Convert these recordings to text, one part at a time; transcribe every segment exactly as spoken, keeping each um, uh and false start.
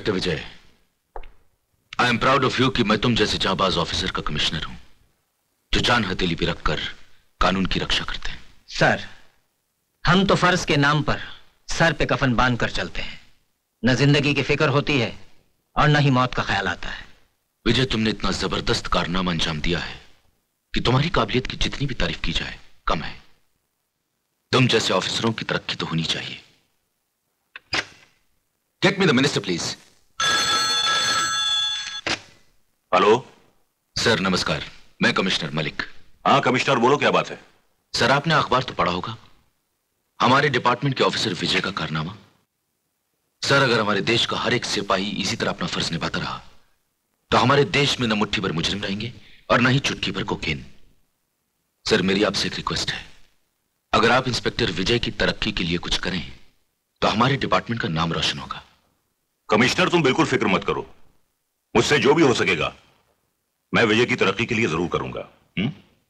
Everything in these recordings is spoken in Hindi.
Inspector Vijay, I am proud of you कि मैं तुम जैसे जांबाज ऑफिसर का कमिश्नर हूं जो जान हथेली पे रखकर कानून की रक्षा करते हैं। सर, हम तो फर्ज के नाम पर सर पे कफन बांध कर चलते हैं। न जिंदगी की फिक्र होती है और न ही मौत का ख्याल आता है। विजय, तुमने इतना जबरदस्त कारनामा अंजाम दिया है कि तुम्हारी काबिलियत की जितनी भी तारीफ की जाए कम है। तुम जैसे ऑफिसरों की तरक्की तो होनी चाहिए। Get me the minister please. Hello sir, नमस्कार। मैं कमिश्नर मलिक। हाँ कमिश्नर, बोलो क्या बात है। सर, आपने अखबार तो पढ़ा होगा, हमारे डिपार्टमेंट के ऑफिसर विजय का कारनामा। सर, अगर हमारे देश का हर एक सिपाही इसी तरह अपना फर्ज निभाता रहा तो हमारे देश में न मुट्ठी भर मुजरिम रहेंगे और न ही चुटकी भर कोकेन। सर, मेरी आपसे एक रिक्वेस्ट है, अगर आप इंस्पेक्टर विजय की तरक्की के लिए कुछ करें तो हमारे डिपार्टमेंट का नाम रोशन होगा। कमिश्नर, तुम बिल्कुल फिक्र मत करो, मुझसे जो भी हो सकेगा मैं विजय की तरक्की के लिए जरूर करूंगा। हुँ?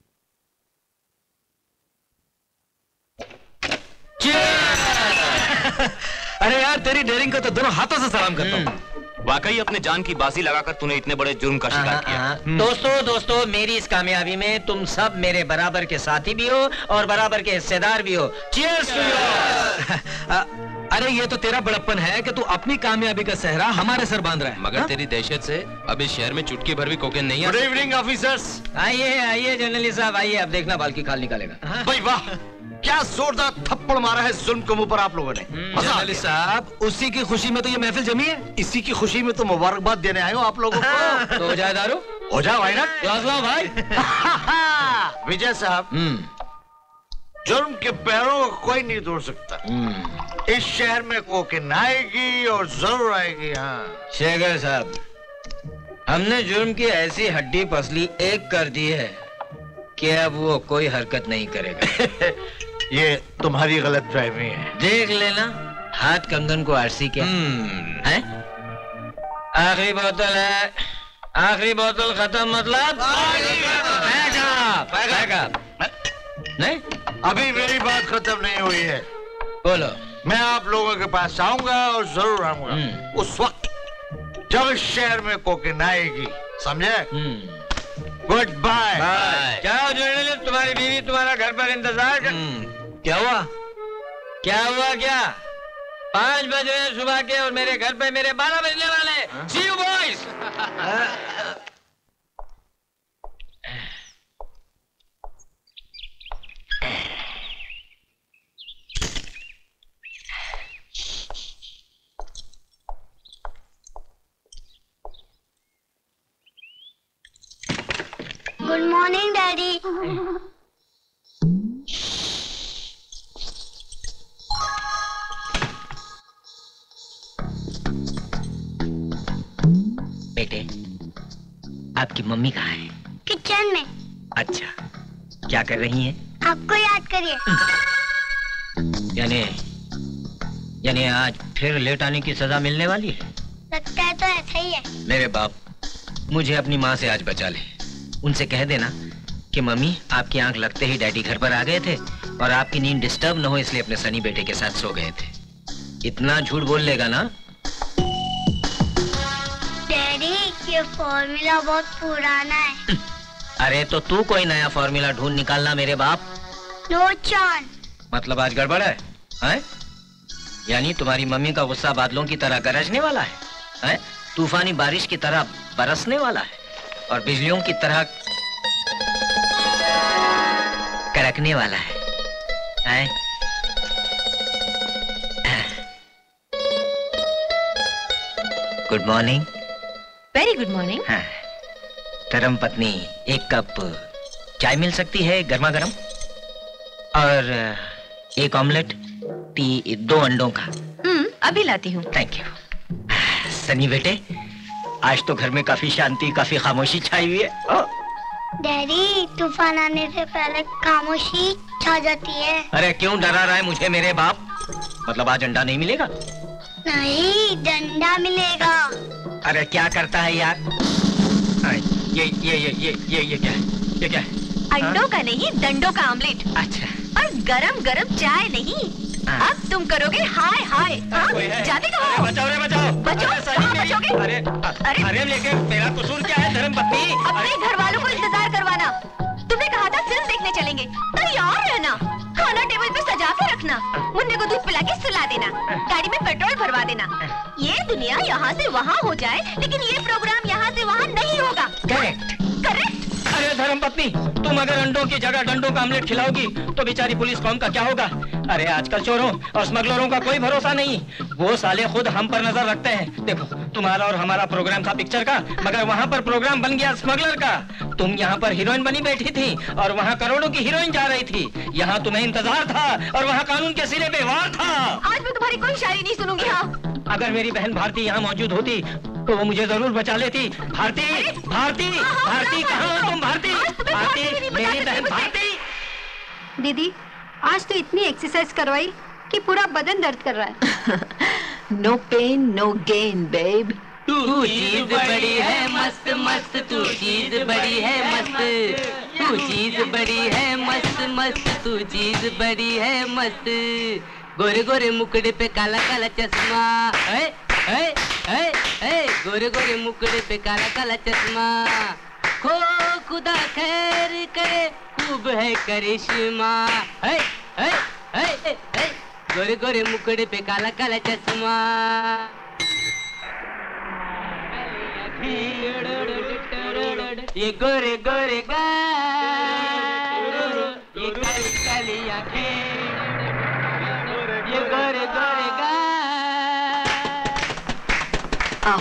अरे यार, तेरी डेयरिंग को तो दोनों हाथों से सलाम करता हूँ। वाकई अपने जान की बाजी लगाकर तूने इतने बड़े जुर्म का शिकार किया। दोस्तों दोस्तों मेरी इस कामयाबी में तुम सब मेरे बराबर के साथी भी हो और बराबर के हिस्सेदार भी हो। Cheers to you. अरे ये तो तेरा बड़प्पन है कि तू अपनी कामयाबी का सहरा हमारे सर बांध रहा है। मगर तेरी दहशत से अब इस शहर में चुटकी भर भी कोकेन नहीं है। Good evening officers. आइए आइए जर्नलिस्ट साहब आइए, अब देखना बाल की खाल निकालेगा। भाई वाह, क्या जोरदार थप्पड़ मारा है जुल्म के मुंह पर आप लोगों ने। जर्नलिस्ट साहब, उसी की खुशी में तो ये महफिल जमी है। इसी की खुशी में तो मुबारकबाद देने आए हो आप लोगों को। तो हो जाए दारू, हो जाए भाई ना। क्लास लो भाई। विजय साहब, जुर्म के पैरों को कोई नहीं तोड़ सकता। इस शहर में कोकेन आएगी और जरूर आएगी। हाँ शेखर साहब, हमने जुर्म की ऐसी हड्डी पसली एक कर दी है कि अब वो कोई हरकत नहीं करेगा। ये तुम्हारी गलत फहमी है। देख लेना, हाथ कंगन को आरसी क्या है। आखिरी बोतल है, आखिरी बोतल खत्म मतलब नहीं। अभी मेरी बात खत्म नहीं हुई है। बोलो। मैं आप लोगों के पास आऊंगा और जरूर आऊंगा उस वक्त जब इस शहर में कोकेन आएगी, समझे। Good bye. जाओ जर्नलिस्ट, तुम्हारी बीवी तुम्हारा घर पर इंतजार कर। क्या हुआ क्या हुआ क्या? पाँच बज रहे हैं सुबह के और मेरे घर पे मेरे बारह बजने वाले। See you boys. Good morning daddy. बेटे, आपकी मम्मी कहाँ है? किचन में। अच्छा, क्या कर रही हैं? आपको याद करिए। यानी यानी आज फिर लेट आने की सजा मिलने वाली है। लगता है तो ऐसा ही है। मेरे बाप, मुझे अपनी माँ से आज बचा ले। उनसे कह देना कि मम्मी आपकी आंख लगते ही डैडी घर पर आ गए थे और आपकी नींद डिस्टर्ब न हो इसलिए अपने सनी बेटे के साथ सो गए थे। इतना झूठ बोल लेगा ना? डैडी, ये फॉर्मूला बहुत पुराना है। अरे तो तू कोई नया फॉर्मूला ढूंढ निकालना मेरे बाप। No chance. मतलब आज गड़बड़ है, है? यानी तुम्हारी मम्मी का गुस्सा बादलों की तरह गरजने वाला है, है? तूफानी बारिश की तरह बरसने वाला है और बिजलियों की तरह कड़कने वाला है, है? Good morning. Very good morning. हाँ, धर्म पत्नी, एक कप चाय मिल सकती है गर्मा गर्म और एक ऑमलेट, टी, दो अंडों का। हम्म, अभी लाती हूँ। Thank you. सनी बेटे, आज तो घर में काफी शांति, काफी खामोशी छाई हुई है। डैडी, तूफान आने से पहले खामोशी छा जाती है। अरे क्यों डरा रहा है मुझे मेरे बाप? मतलब आज अंडा नहीं मिलेगा? नहीं, डंडा मिलेगा। अरे क्या करता है यार? ये ये ये ये ये ये क्या है? ये क्या है? अंडों का नहीं, डंडों का ऑमलेट। अच्छा। और गरम गरम चाय नहीं, अब तुम करोगे हाय हाय। जाते कहो? बचाओ रे बचाओ। बचो, कहाँ बचोगे? अरे अरे अरे लेकिन मेरा कसूर क्या है धर्मपत्नी? अपने घर वालों को इंतजार करवाना। तुमने कहा था फिल्म देखने चलेंगे, तैयार रहना, खाना टेबल पे सजा के रखना, मुन्ने को दूध पिला के सुला देना, गाड़ी में पेट्रोल भरवा देना। ये दुनिया यहाँ से वहाँ हो जाए, लेकिन ये प्रोग्राम यहाँ से वहाँ नहीं होगा। Correct correct. अरे धर्मपत्नी, तुम अगर अंडों की जगह डंडों का आमलेट खिलाओगी तो बेचारी पुलिस कौम का क्या होगा? अरे आजकल चोरों और स्मगलरों का कोई भरोसा नहीं। वो साले खुद हम पर नजर रखते हैं। देखो, तुम्हारा और हमारा प्रोग्राम था पिक्चर का, मगर वहाँ पर प्रोग्राम बन गया स्मगलर का। तुम यहाँ पर हीरोइन बनी बैठी थी और वहाँ करोड़ों की हीरोइन जा रही थी। यहाँ तुम्हें इंतजार था और वहाँ कानून के सिरे पे वार था। आज मैं तुम्हारी कोई शायरी नहीं सुनूंगी। हाँ, अगर मेरी बहन भारती यहाँ मौजूद होती तो वो मुझे जरूर बचा लेती। भारती, भारती, भारती, कहाँ हो तुम? भारती, भारती, मेरी बहन भारती। दीदी, आज तो इतनी एक्सरसाइज करवाई कि पूरा बदन दर्द कर रहा है। No pain no gain babe. तू चीज बड़ी है मस्त मस्त, तू चीज बड़ी है मस्त, तू चीज बड़ी है मस्त मस्त, तू चीज बड़ी है मस्त। गोरे गोरे मुकड़े पे काला काला चश्मा, है है है है, गोरे गोरे मुकड़े पे काला काला चश्मा। खो खुदा खैर करे, खूब है करिश्मा, है है है है, गोरे गोरे मुकड़े पे काला काला चश्मा। ये गोरे गोरे गाल, ये काली काली आँखें, ये गोरे गोरे गाल। आओ।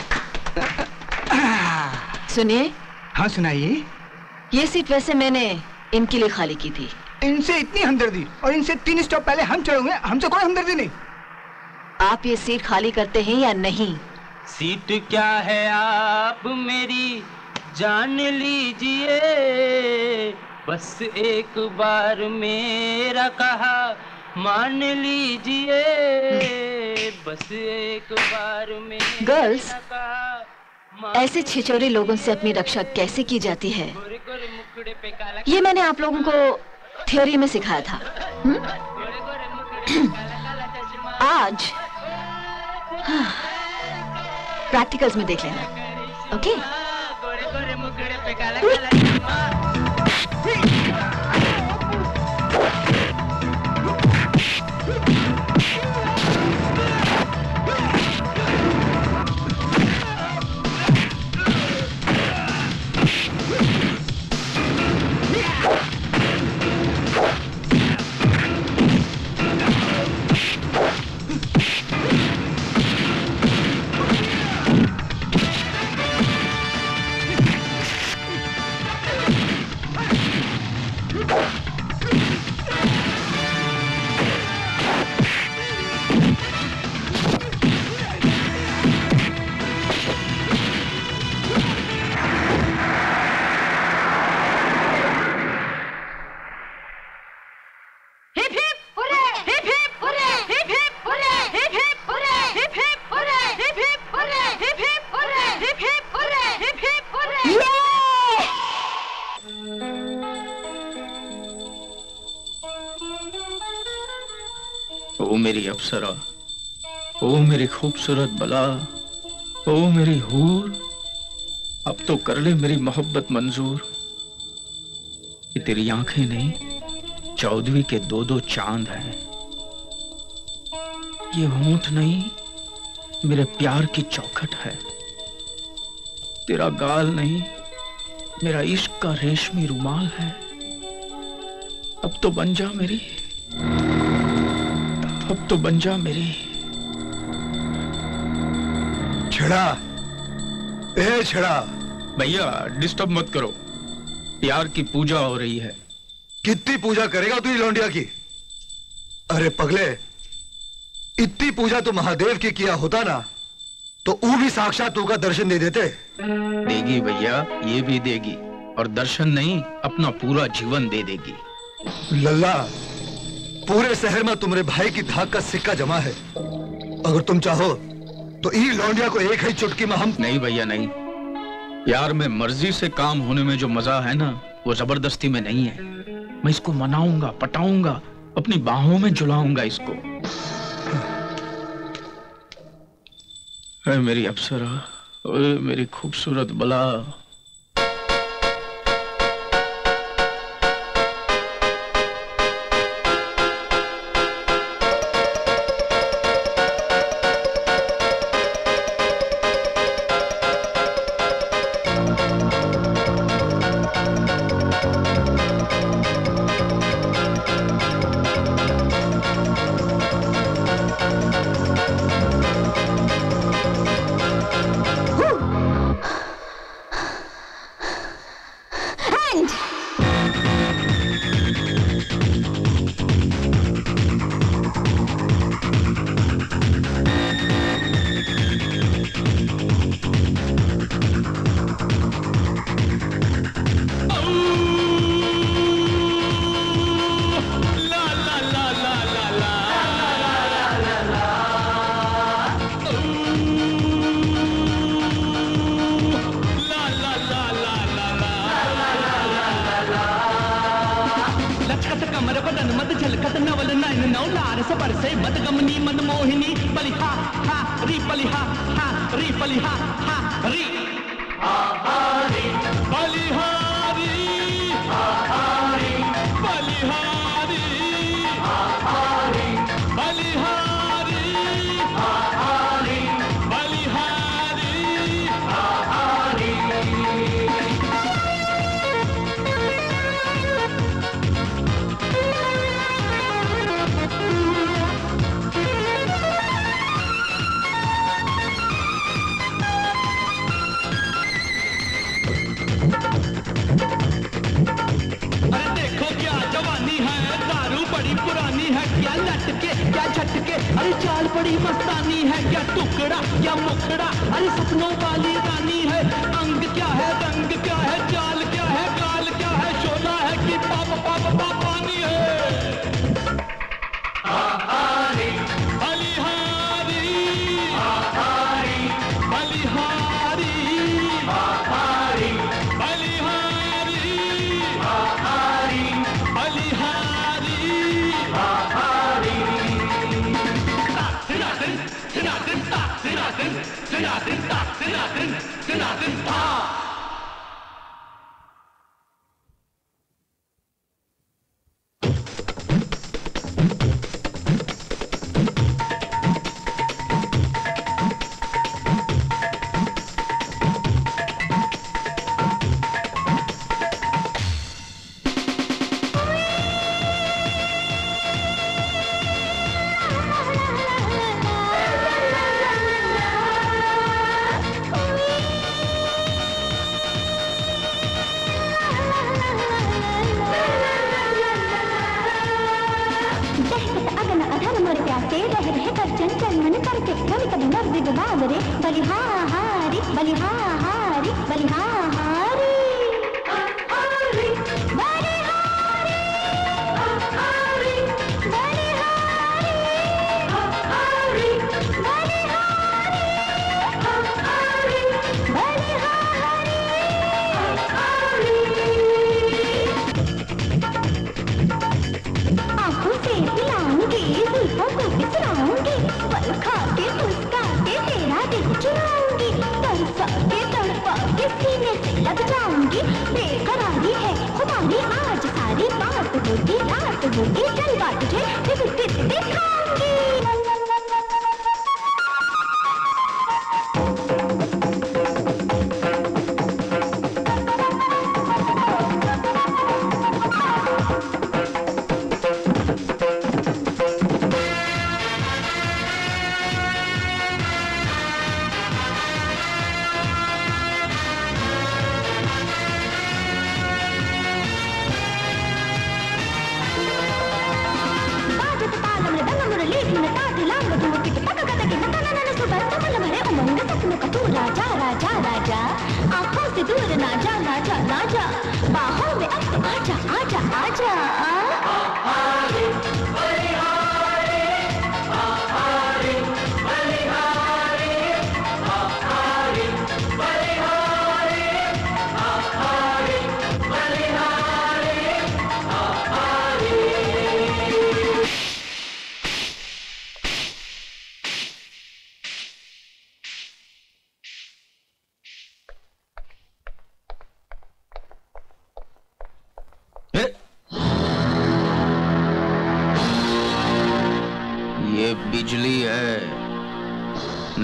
सुनिए। हाँ सुनाइए। ये सीट वैसे मैंने इनके लिए खाली की थी। इनसे इतनी हमदर्दी और इनसे तीन स्टॉप पहले हम चढ़े हुए, हमसे कोई हमदर्दी नहीं। आप ये सीट खाली करते हैं या नहीं? सीट क्या है आप मेरी जान लीजिए, बस एक बार मेरा कहा मान लीजिए, बस एक बार मेरा गर्ल्स, कहा। ऐसे छिछोरे लोगों से अपनी रक्षा कैसे की जाती है, ये मैंने आप लोगों को थ्योरी में सिखाया था। हुँ? आज प्रैक्टिकल्स में देख लेना। ओके? ओ मेरी अप्सरा, ओ मेरी खूबसूरत बला, ओ मेरी हूर, अब तो कर ले मेरी मोहब्बत मंजूर। कि तेरी आंखें नहीं चौदहवीं के दो दो चांद हैं, ये होंठ नहीं मेरे प्यार की चौखट है, तेरा गाल नहीं मेरा इश्क का रेशमी रुमाल है। अब तो बन जा मेरी, अब तो बन जा मेरी। छड़ा, ए छड़ा। भैया डिस्टर्ब मत करो, प्यार की पूजा हो रही है। कितनी पूजा करेगा तू लौंडिया की? अरे पगले, इतनी पूजा तो महादेव की किया होता ना तो वो भी साक्षात तू का दर्शन दे देते। देगी भैया, ये भी देगी, और दर्शन नहीं अपना पूरा जीवन दे देगी। लल्ला, पूरे शहर में तुम्हारे भाई की धाक का सिक्का जमा है, अगर तुम चाहो तो ई लौंडिया को एक ही चुटकी में हम। नहीं भैया नहीं, यार में मर्जी से काम होने में जो मजा है ना वो जबरदस्ती में नहीं है। मैं इसको मनाऊंगा, पटाऊंगा, अपनी बाहों में झुलाऊंगा इसको। ऐ मेरी अप्सरा, ऐ मेरी खूबसूरत बला।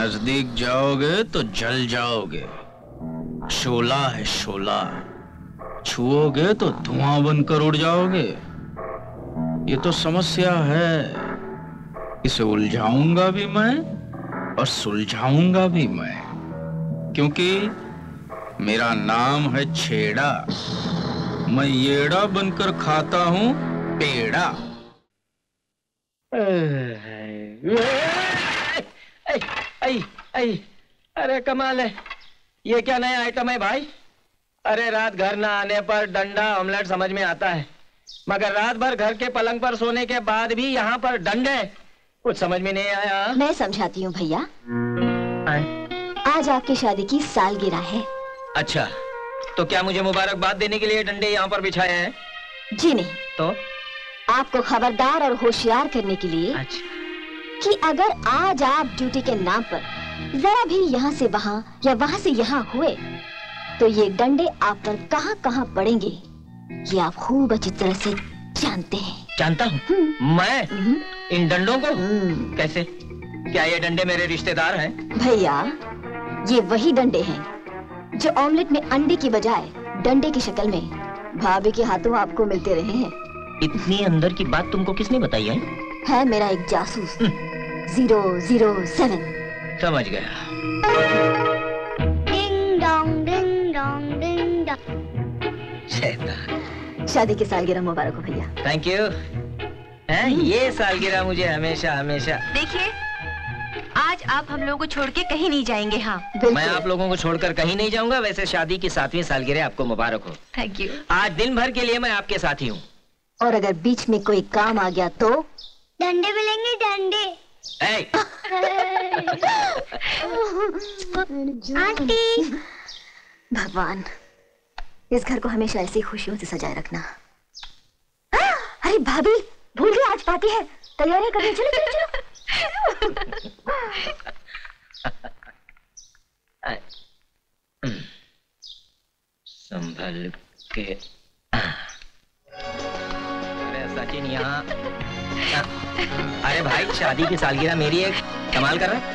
नजदीक जाओगे तो जल जाओगे। शोला है शोला, छुओगे तो धुआं बनकर उड़ जाओगे। ये तो समस्या है, इसे उलझाऊंगा भी मैं और सुलझाऊंगा भी मैं, क्योंकि मेरा नाम है छेड़ा। मैं येड़ा बनकर खाता हूं पेड़ा। आई, आई, अरे कमाल है, ये क्या नया आइटम है भाई? अरे रात घर ना आने पर डंडा ऑमलेट समझ में आता है, मगर रात भर घर के पलंग पर सोने के बाद भी यहाँ पर डंडे, कुछ समझ में नहीं आया। मैं समझाती हूँ भैया। आज आपकी शादी की सालगिरह है। अच्छा, तो क्या मुझे मुबारकबाद देने के लिए डंडे यहाँ पर बिछाए हैं? जी नहीं, तो आपको खबरदार और होशियार करने के लिए। अच्छा। कि अगर आज आप ड्यूटी के नाम पर जरा भी यहाँ से वहाँ या वहाँ से यहाँ हुए तो ये डंडे आप पर कहाँ कहाँ पड़ेंगे ये आप खूब अच्छी तरह से जानते हैं। जानता हूँ मैं इन डंडों को? कैसे? क्या ये डंडे मेरे रिश्तेदार हैं? भैया, ये वही डंडे हैं जो ऑमलेट में अंडे की बजाय डंडे की शक्ल में भाभी के हाथों आपको मिलते रहे हैं। इतनी अंदर की बात तुमको किसने बताई है? है मेरा एक जासूस, जीरो जीरो सेवन। समझ गया। Ding dong ding dong ding dong. शैतान। शादी की सालगिरह मुबारक हो भैया। Thank you. हैं, ये सालगिरह मुझे हमेशा हमेशा। देखिए, आज आप हम लोगों को छोड़ के कहीं नहीं जाएंगे। हाँ, मैं आप लोगों को छोड़कर कहीं नहीं जाऊंगा। वैसे शादी की सातवीं सालगिरह आपको मुबारक हो। Thank you. आज दिन भर के लिए मैं आपके साथी हूँ। और अगर बीच में कोई काम आ गया तो डंडे मिलेंगे, डंडे। आंटी। भगवान, इस घर को हमेशा ऐसी खुशियों से सजाए रखना। अरे भाभी, भूल गई आज पार्टी है, तैयारियां करनी। चलो चलो चलो। संभल के। अरे सचिन यहाँ। अरे भाई, शादी की सालगिरह मेरी है, कमाल कर रहा है।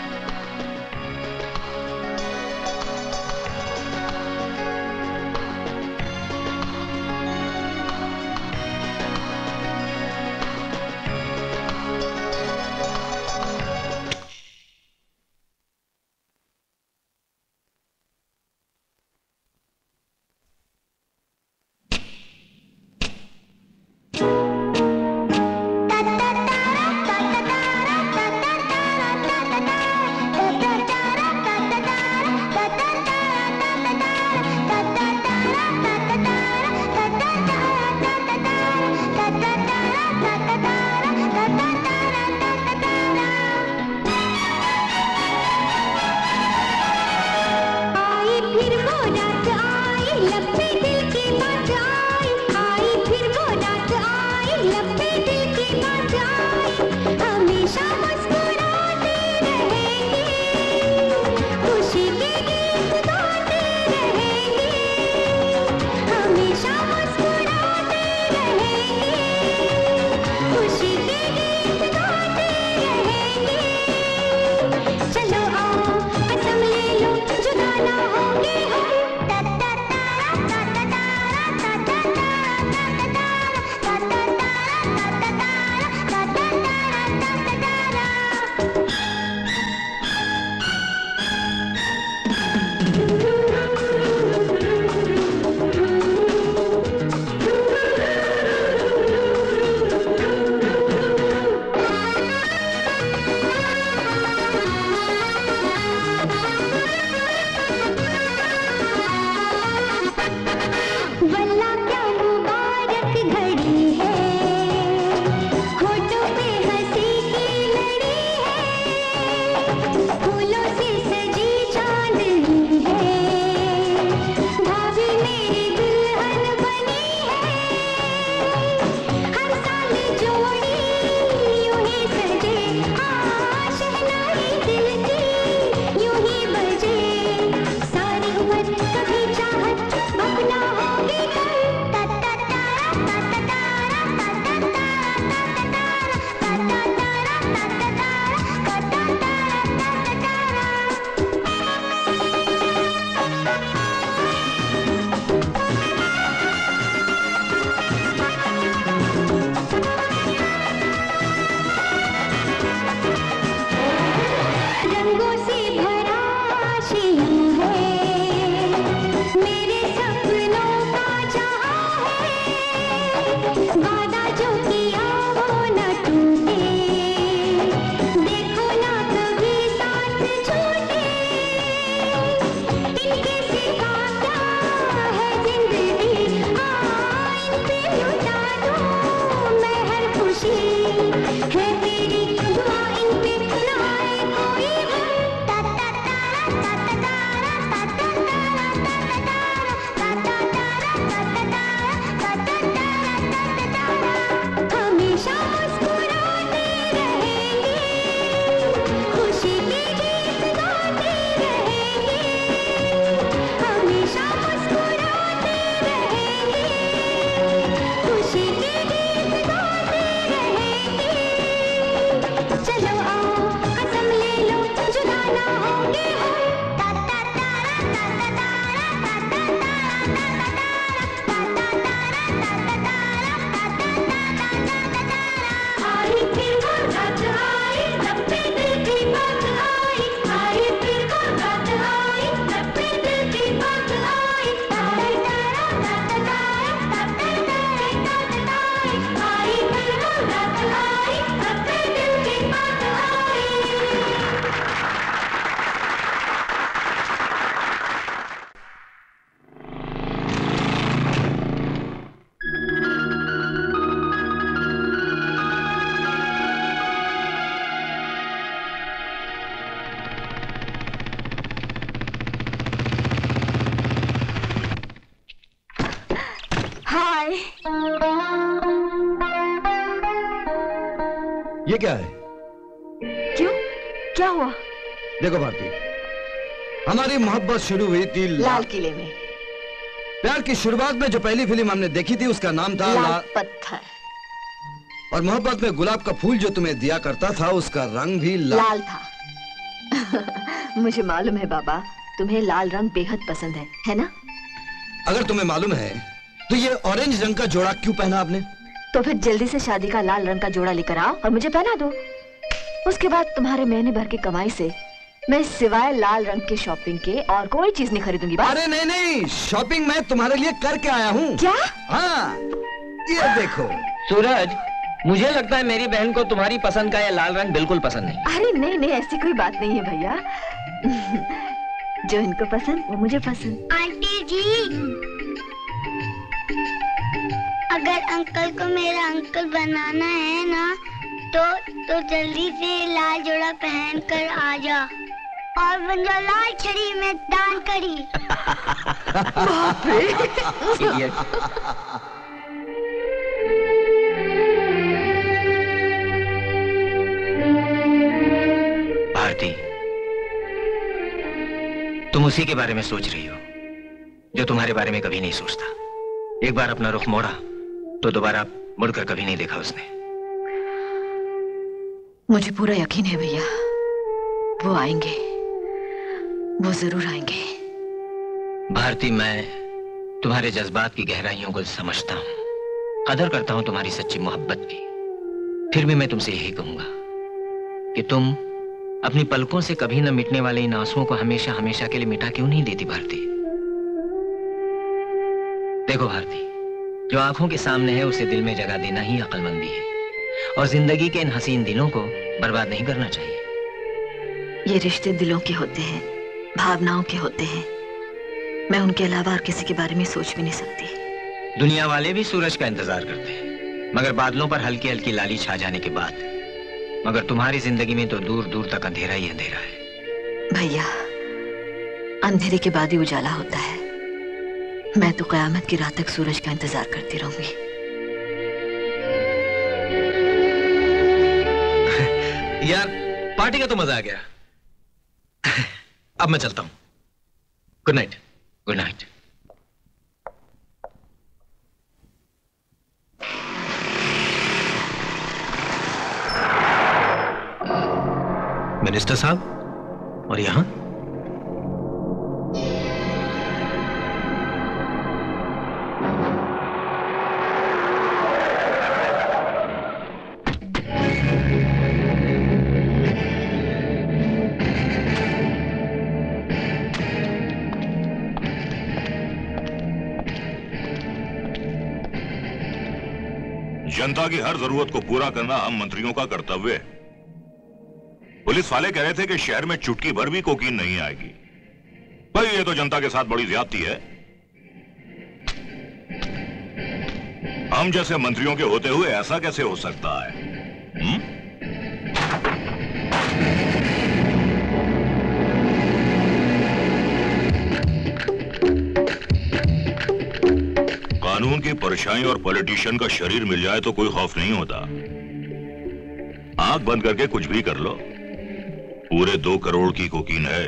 ये क्या है? क्यों? क्या हुआ? देखो भारती, हमारी मोहब्बत शुरू हुई थी ला... लाल किले में। प्यार की शुरुआत में जो पहली फिल्म हमने देखी थी उसका नाम था लाल ला... पत्थर। और मोहब्बत में गुलाब का फूल जो तुम्हें दिया करता था उसका रंग भी ला... लाल था। मुझे मालूम है बाबा, तुम्हें लाल रंग बेहद पसंद है, है ना? अगर तुम्हें मालूम है तो ये ऑरेंज रंग का जोड़ा क्यों पहना आपने? तो फिर जल्दी से शादी का लाल रंग का जोड़ा लेकर आओ और मुझे पहना दो। उसके बाद तुम्हारे महीने भर की कमाई से मैं सिवाय लाल रंग की शॉपिंग के और कोई चीज नहीं खरीदूंगी। बस। अरे नहीं नहीं, शॉपिंग मैं तुम्हारे लिए करके आया हूँ। क्या? हाँ, ये देखो। सूरज, मुझे लगता है मेरी बहन को तुम्हारी पसंद का ये लाल रंग बिल्कुल पसंद नहीं। अरे नहीं नहीं, ऐसी कोई बात नहीं है भैया। जो इनको पसंद वो मुझे पसंद। आंटी जी, अगर अंकल को मेरा अंकल बनाना है ना तो तो जल्दी से लाल जोड़ा पहन कर आ जा और बन जा लाल छड़ी में दान करी। बाप रे। भारती, तुम उसी के बारे में सोच रही हो जो तुम्हारे बारे में कभी नहीं सोचता। एक बार अपना रुख मोड़ा तो दोबारा मुड़कर कभी नहीं देखा उसने। मुझे पूरा यकीन है भैया, वो आएंगे, वो जरूर आएंगे। भारती, मैं तुम्हारे जज्बात की गहराइयों को समझता हूँ, कदर करता हूँ तुम्हारी सच्ची मोहब्बत की। फिर भी मैं तुमसे यही कहूंगा कि तुम अपनी पलकों से कभी न मिटने वाले इन आंसुओं को हमेशा हमेशा के लिए मिटा क्यों नहीं देती भारती? देखो भारती, जो आंखों के सामने है उसे दिल में जगह देना ही अक्लमंदी है, और जिंदगी के इन हसीन दिनों को बर्बाद नहीं करना चाहिए। ये रिश्ते दिलों के होते हैं, भावनाओं के होते हैं। मैं उनके अलावा और किसी के बारे में सोच भी नहीं सकती। दुनिया वाले भी सूरज का इंतजार करते हैं, मगर बादलों पर हल्की हल्की लाली छा जाने के बाद। मगर तुम्हारी जिंदगी में तो दूर दूर तक अंधेरा ही अंधेरा है। भैया, अंधेरे के बाद ही उजाला होता है। मैं तो कयामत की रात तक सूरज का इंतजार करती रहूंगी। यार, पार्टी का तो मजा आ गया। अब मैं चलता हूं। Good night. Good night. Minister साहब, और यहां? जनता की हर जरूरत को पूरा करना हम मंत्रियों का कर्तव्य है। पुलिस वाले कह रहे थे कि शहर में चुटकी भर भी कोकीन नहीं आएगी। भाई ये तो जनता के साथ बड़ी ज्यादती है। हम जैसे मंत्रियों के होते हुए ऐसा कैसे हो सकता है? हुँ? कानून की परछाई और पॉलिटिशियन का शरीर मिल जाए तो कोई खौफ नहीं होता। आंख बंद करके कुछ भी कर लो, पूरे दो करोड़ की कोकीन है।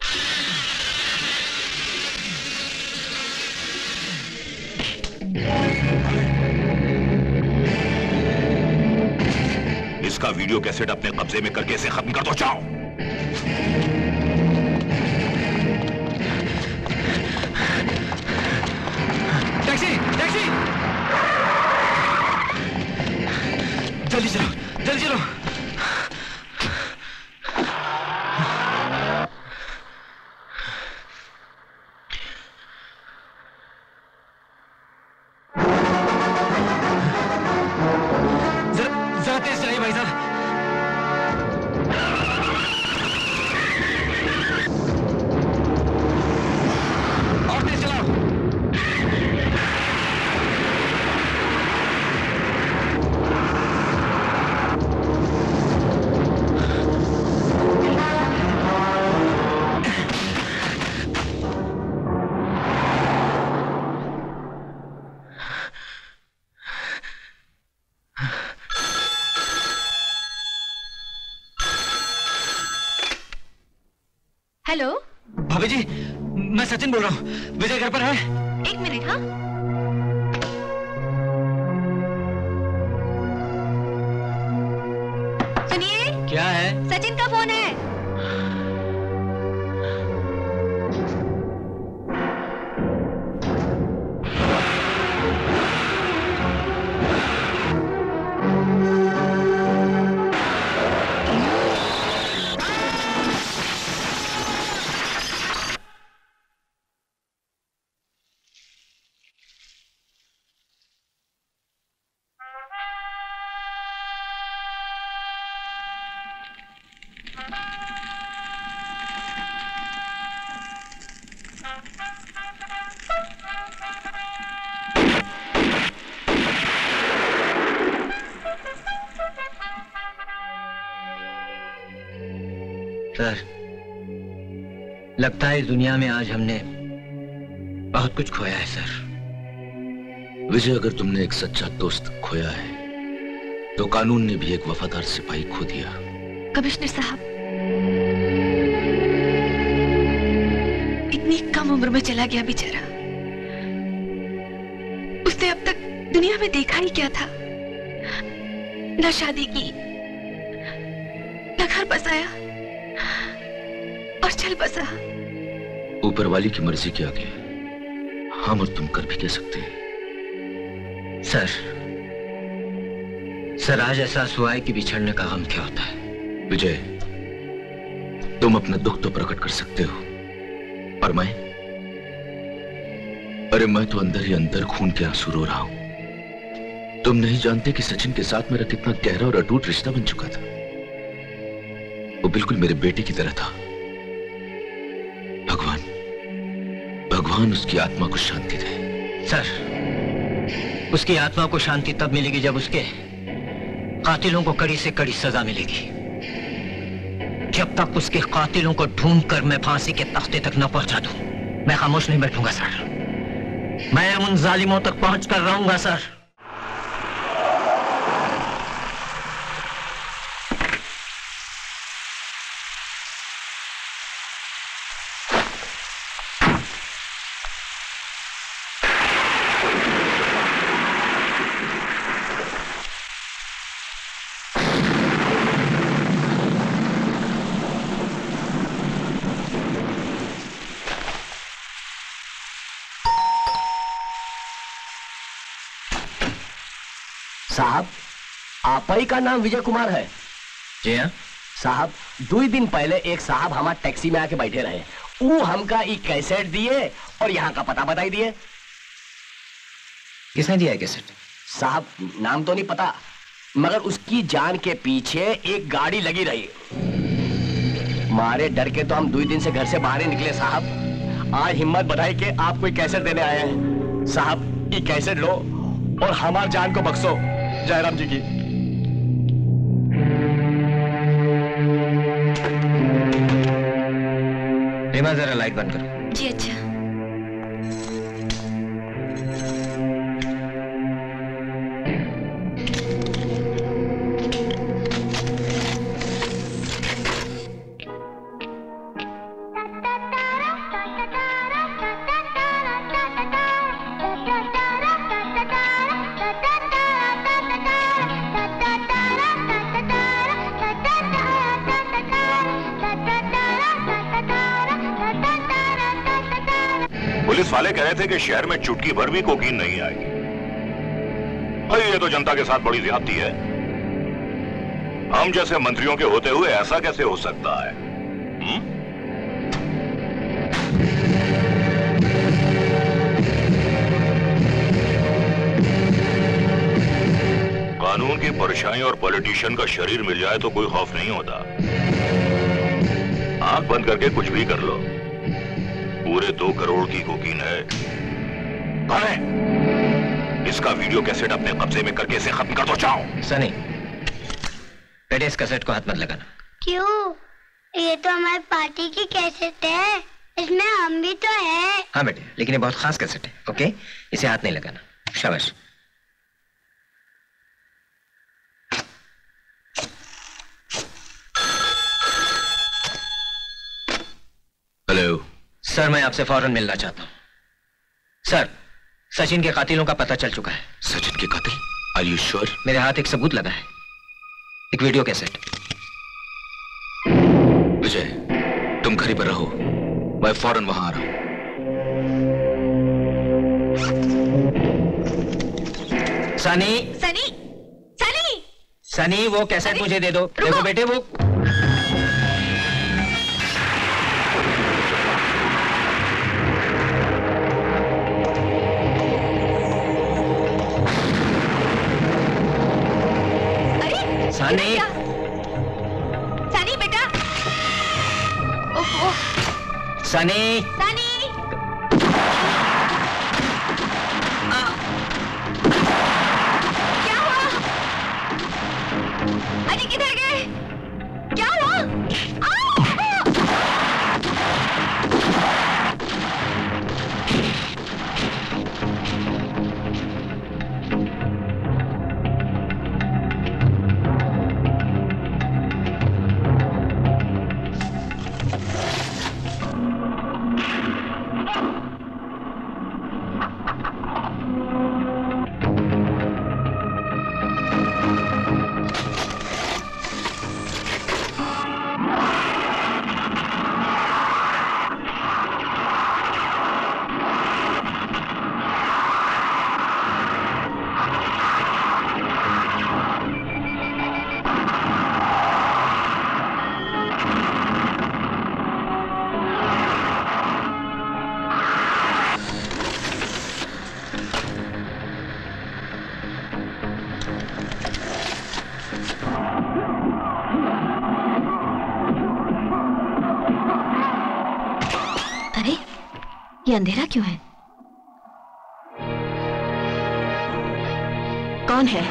इसका वीडियो कैसेट अपने कब्जे में करके इसे खत्म कर दो। जाओ। Taxi, taxi! जल्दी चलो, जल्दी चलो। जरा तेज चलाइए भाई साहब। और तेज चलाओ। हेलो भाभी जी, मैं सचिन बोल रहा हूँ। विजय घर पर है? एक मिनट। हाँ, सुनिए। क्या है? सचिन का फोन है। सर, लगता है इस दुनिया में आज हमने बहुत कुछ खोया है सर। विजय, अगर तुमने एक सच्चा दोस्त खोया है तो कानून ने भी एक वफादार सिपाही खो दिया। कमिश्नर साहब, इतनी कम उम्र में चला गया बेचारा। उसने अब तक दुनिया में देखा ही क्या था? न शादी की, न घर बसाया और चल बसा। ऊपर वाली की मर्जी के आगे हम और तुम कर भी कह सकते हैं। सर, सर आज एहसास हुआ है कि बिछड़ने का गम क्या होता है। विजय, तुम अपना दुख तो प्रकट कर सकते हो, और मैं, अरे मैं तो अंदर ही अंदर खून के आंसू रो रहा हूं। तुम नहीं जानते कि सचिन के साथ मेरा कितना गहरा और अटूट रिश्ता बन चुका था। वो बिल्कुल मेरे बेटे की तरह था। भगवान भगवान उसकी आत्मा को शांति दे। सर, उसकी आत्मा को शांति तब मिलेगी जब उसके कातिलों को कड़ी से कड़ी सजा मिलेगी। जब तक उसके कातिलों को ढूंढकर मैं फांसी के तख्ते तक न पहुंचा दूं, मैं खामोश नहीं बैठूंगा सर। मैं उन जालिमों तक पहुंचकर रहूंगा सर। साहब, आप ही का नाम विजय कुमार है? जी हाँ साहब, दो दिन पहले एक साहब हमारे टैक्सी में आके बैठे रहे। वो हमका एक कैसेट दिए और यहाँ का पता बताई दिए। किसने दिया है कैसेट? साहब नाम तो नहीं पता, मगर उसकी जान के पीछे एक गाड़ी लगी रही। मारे डर के तो हम दो दिन से घर से बाहर ही निकले साहब। आज हिम्मत बढ़ाई के आप कोई कैसेट देने आए हैं साहब। ये कैसेट लो और हमारी जान को बख्शो। जयराम जी की। रीमा जरा लाइट बंद करो। जी अच्छा। पुलिस वाले कह रहे थे कि शहर में चुटकी भर भी कोकीन नहीं आएगी। भाई ये तो जनता के साथ बड़ी ज्यादती है। हम जैसे मंत्रियों के होते हुए ऐसा कैसे हो सकता है? हुँ? कानून की परछाई और पॉलिटिशियन का शरीर मिल जाए तो कोई खौफ नहीं होता। आंख बंद करके कुछ भी कर लो। पूरे दो करोड़ की कोकीन है। कौन है? इसका वीडियो कैसेट अपने कब्जे में करके इसे खत्म कर दो। जाओ। सनी, बेटे इस कैसेट को हाथ मत लगाना। क्यों? ये तो हमारी पार्टी की कैसेट है, इसमें हम भी तो है। हाँ बेटे, लेकिन ये बहुत खास कैसेट है। ओके, इसे हाथ नहीं लगाना। शाबाश। हेलो सर, मैं आपसे फौरन मिलना चाहता हूं। सर, सचिन के कातिलों का पता चल चुका है। सचिन के कातिल? Are you sure? मेरे हाथ एक सबूत लगा है, एक वीडियो कैसेट। विजय, तुम घर पर रहो, मैं फौरन वहां आ रहा हूं। सनी, सनी, सनी, सनी, वो कैसेट मुझे दे दो। देखो बेटे, वो सनी, सनी बेटा। ओह, सनी, सनी। क्या हुआ? अरे किधर गए? क्या हुआ? ये अंधेरा क्यों है? कौन है?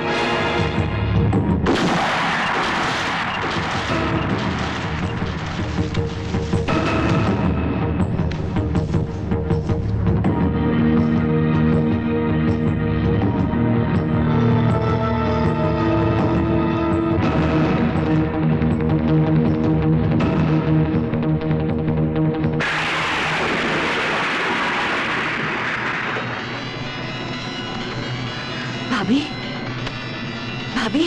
भाभी, भाभी,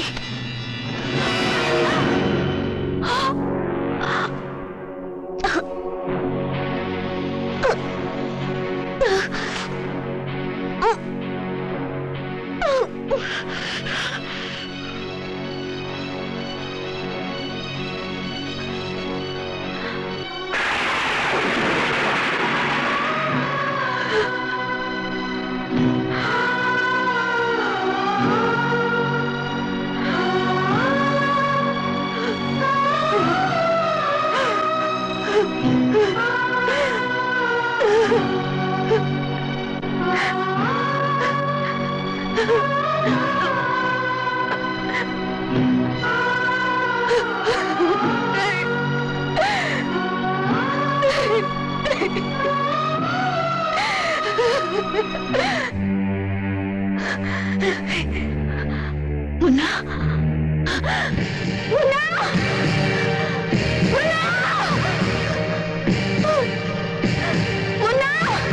मुन्ना, मुन्ना, मुन्ना, मुन्ना,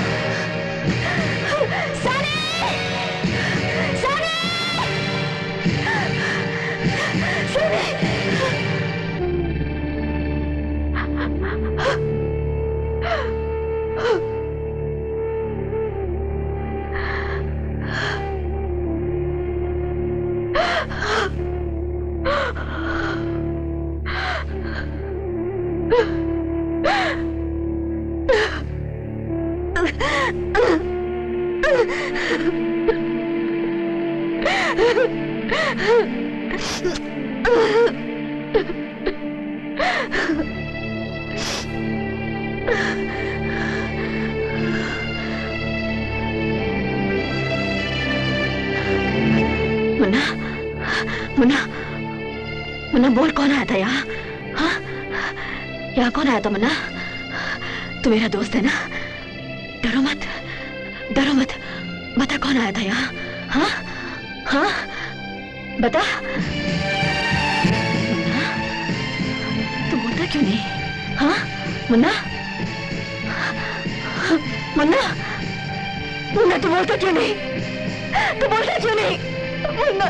सनी, सनी, सनी। मुन्ना, मुन्ना, मुन्ना बोल कौन आया था यहाँ? हाँ? यहाँ कौन आया था मुन्ना? तू मेरा दोस्त है ना? डरो मत, डरो मत, बता कौन आया था यहाँ? हाँ? हाँ? बता। मुन्ना, तू बोलता क्यों नहीं? हाँ? मुन्ना, मुन्ना, मुन्ना तू बोलता क्यों नहीं? तू बोलता क्यों नहीं? मुन्ना,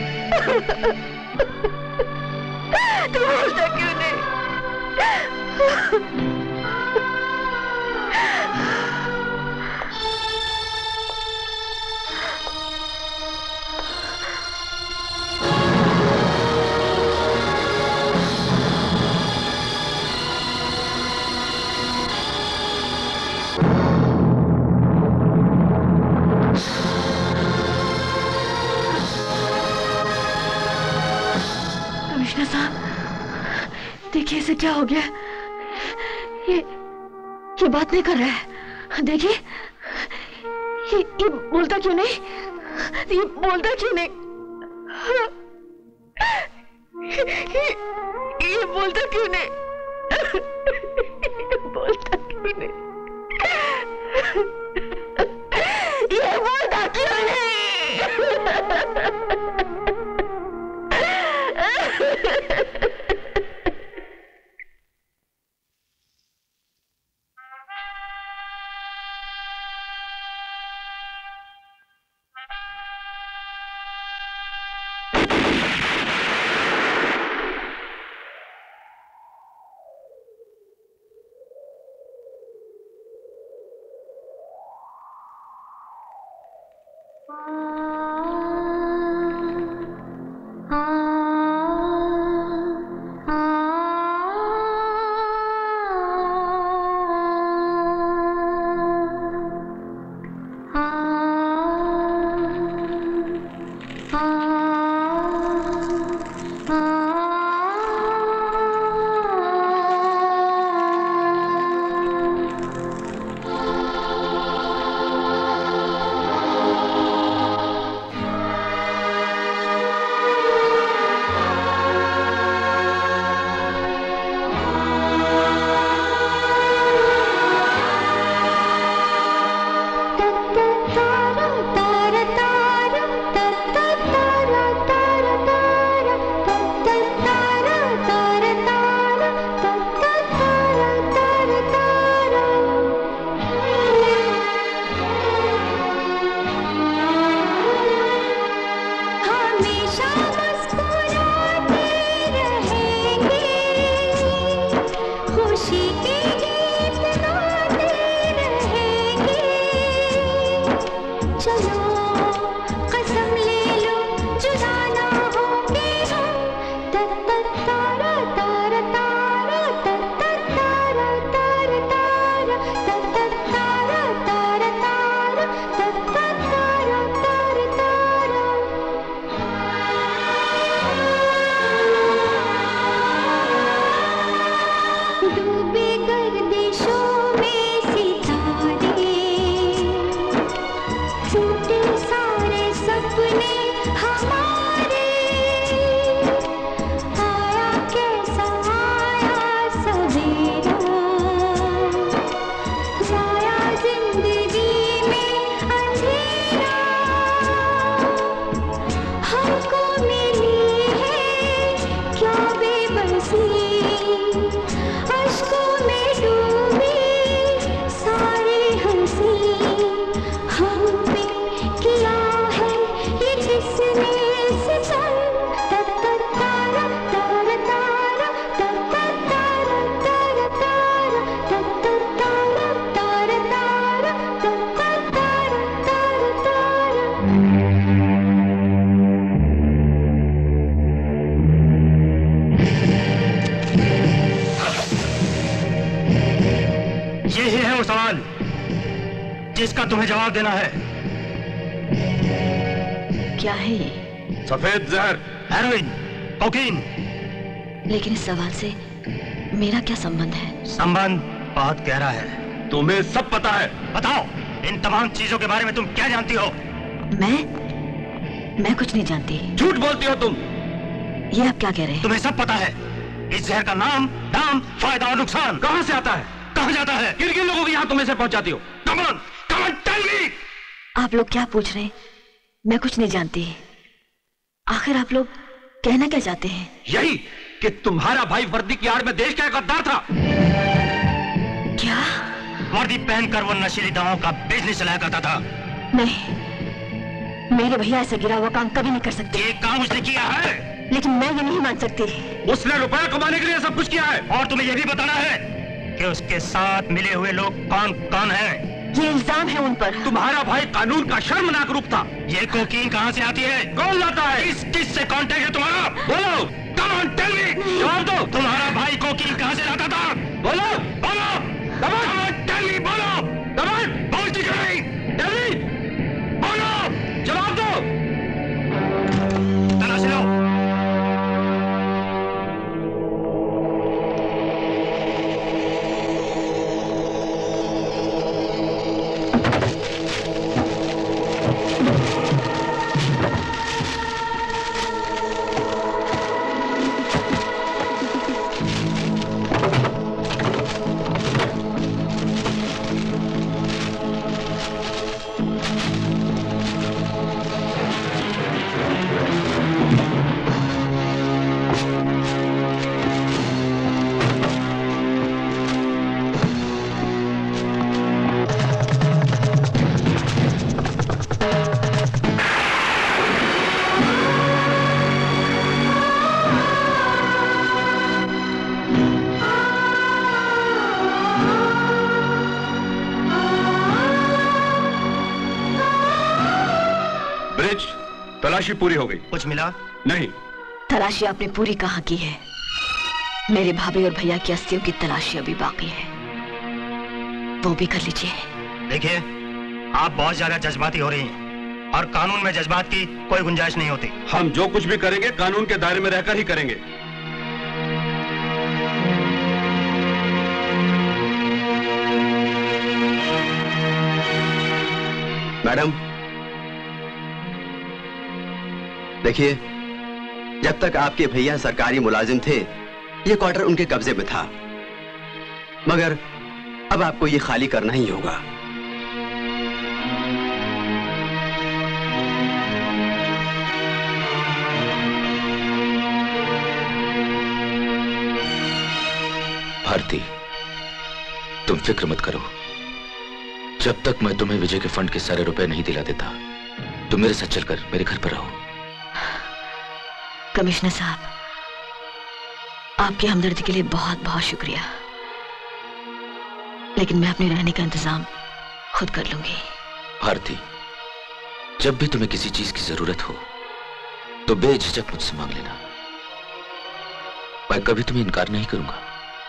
तू बोलता क्यों नहीं? कमिश्नर साहब, देखिए इसे क्या हो गया? ये ये बात नहीं कर रहा है। देखिए ये ये बोलता क्यों नहीं? ये बोलता क्यों नहीं? ये, ये बोलता क्यों नहीं? बोलता क्यों नहीं? ये बोलता क्यों नहीं? जिसका तुम्हें जवाब देना है। क्या है ये? सफेद जहर, हेरोइन, कोकीन। लेकिन इस सवाल से मेरा क्या संबंध है? संबंध बहुत गहरा है। तुम्हें सब पता है। बताओ, इन तमाम चीजों के बारे में तुम क्या जानती हो? मैं मैं कुछ नहीं जानती। झूठ बोलती हो तुम। ये आप क्या कह रहे हैं? तुम्हें सब पता है। इस जहर का नाम, दाम, फायदा और नुकसान कहां से आता है, कहां जाता है, किन किन लोगों को यहाँ तुम इसे पहुंचाती हो? Come on, come on, tell me! आप लोग क्या पूछ रहे हैं? मैं कुछ नहीं जानती। आखिर आप लोग कहना क्या चाहते हैं? यही कि तुम्हारा भाई वर्दी की आड़ में देश का एक गद्दार था। क्या? वर्दी पहनकर वो नशीली दवाओं का बिजनेस चलाया करता था। नहीं, मेरे भैया ऐसा गिरा हुआ काम कभी नहीं कर सकते। ये काम उसने किया है, लेकिन मैं ये नहीं मान सकती। उसने रुपया कमाने के लिए सब कुछ किया है। और तुम्हें ये भी बताना है कि उसके साथ मिले हुए लोग कौन कौन हैं। ये इल्जाम है उन पर। तुम्हारा भाई कानून का शर्मनाक रूप था। ये कोकीन कहाँ से आती है, कौन लाता है, किस किस से कांटेक्ट है तुम्हारा? बोलो, come on, tell me, जवाब दो। तुम्हारा भाई कोकीन कहाँ से लाता था? बोलो, बोलो, come on, tell me, बोलो, come on, बोलती क्यों नहीं? Tell me, बोलो, जवाब दो। तलाश लो। तलाशी पूरी हो गई। कुछ मिला? नहीं। तलाशी आपने पूरी कहाँ की है? मेरे भाभी और भैया की अस्थियों की तलाशी अभी बाकी है, वो भी कर लीजिए। देखिए, आप बहुत ज्यादा जज्बाती हो रही हैं और कानून में जज्बात की कोई गुंजाइश नहीं होती। हम जो कुछ भी करेंगे कानून के दायरे में रहकर ही करेंगे। मैडम देखिए, जब तक आपके भैया सरकारी मुलाजिम थे ये क्वार्टर उनके कब्जे में था, मगर अब आपको ये खाली करना ही होगा। भारती, तुम फिक्र मत करो। जब तक मैं तुम्हें विजय के फंड के सारे रुपए नहीं दिला देता, तुम मेरे साथ चलकर मेरे घर पर रहो। कमिश्नर साहब, आपकी हमदर्दी के लिए बहुत बहुत शुक्रिया, लेकिन मैं अपने रहने का इंतजाम खुद कर लूंगी। भारती, जब भी तुम्हें किसी चीज की जरूरत हो तो बेझिझक मुझसे मांग लेना। मैं कभी तुम्हें इनकार नहीं करूंगा।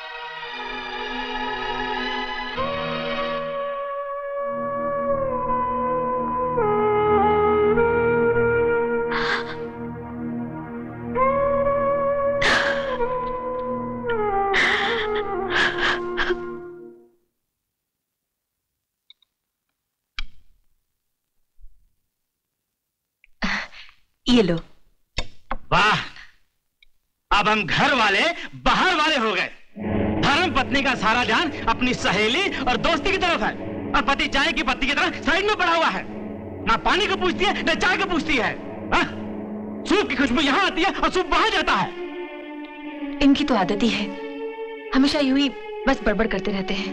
ये लो। वाह, अब हम घर वाले बाहर वाले हो गए। धर्म पत्नी का सारा ध्यान अपनी सहेली और दोस्ती की तरफ है, और पति चाय की पत्ती की तरह साइड में पड़ा हुआ है। ना पानी को पूछती है ना चाय को पूछती है। हा? सूप की खुशबू यहाँ आती है और सूप वहां जाता है। इनकी तो आदत ही है, हमेशा यूं ही बस बड़बड़ करते रहते हैं।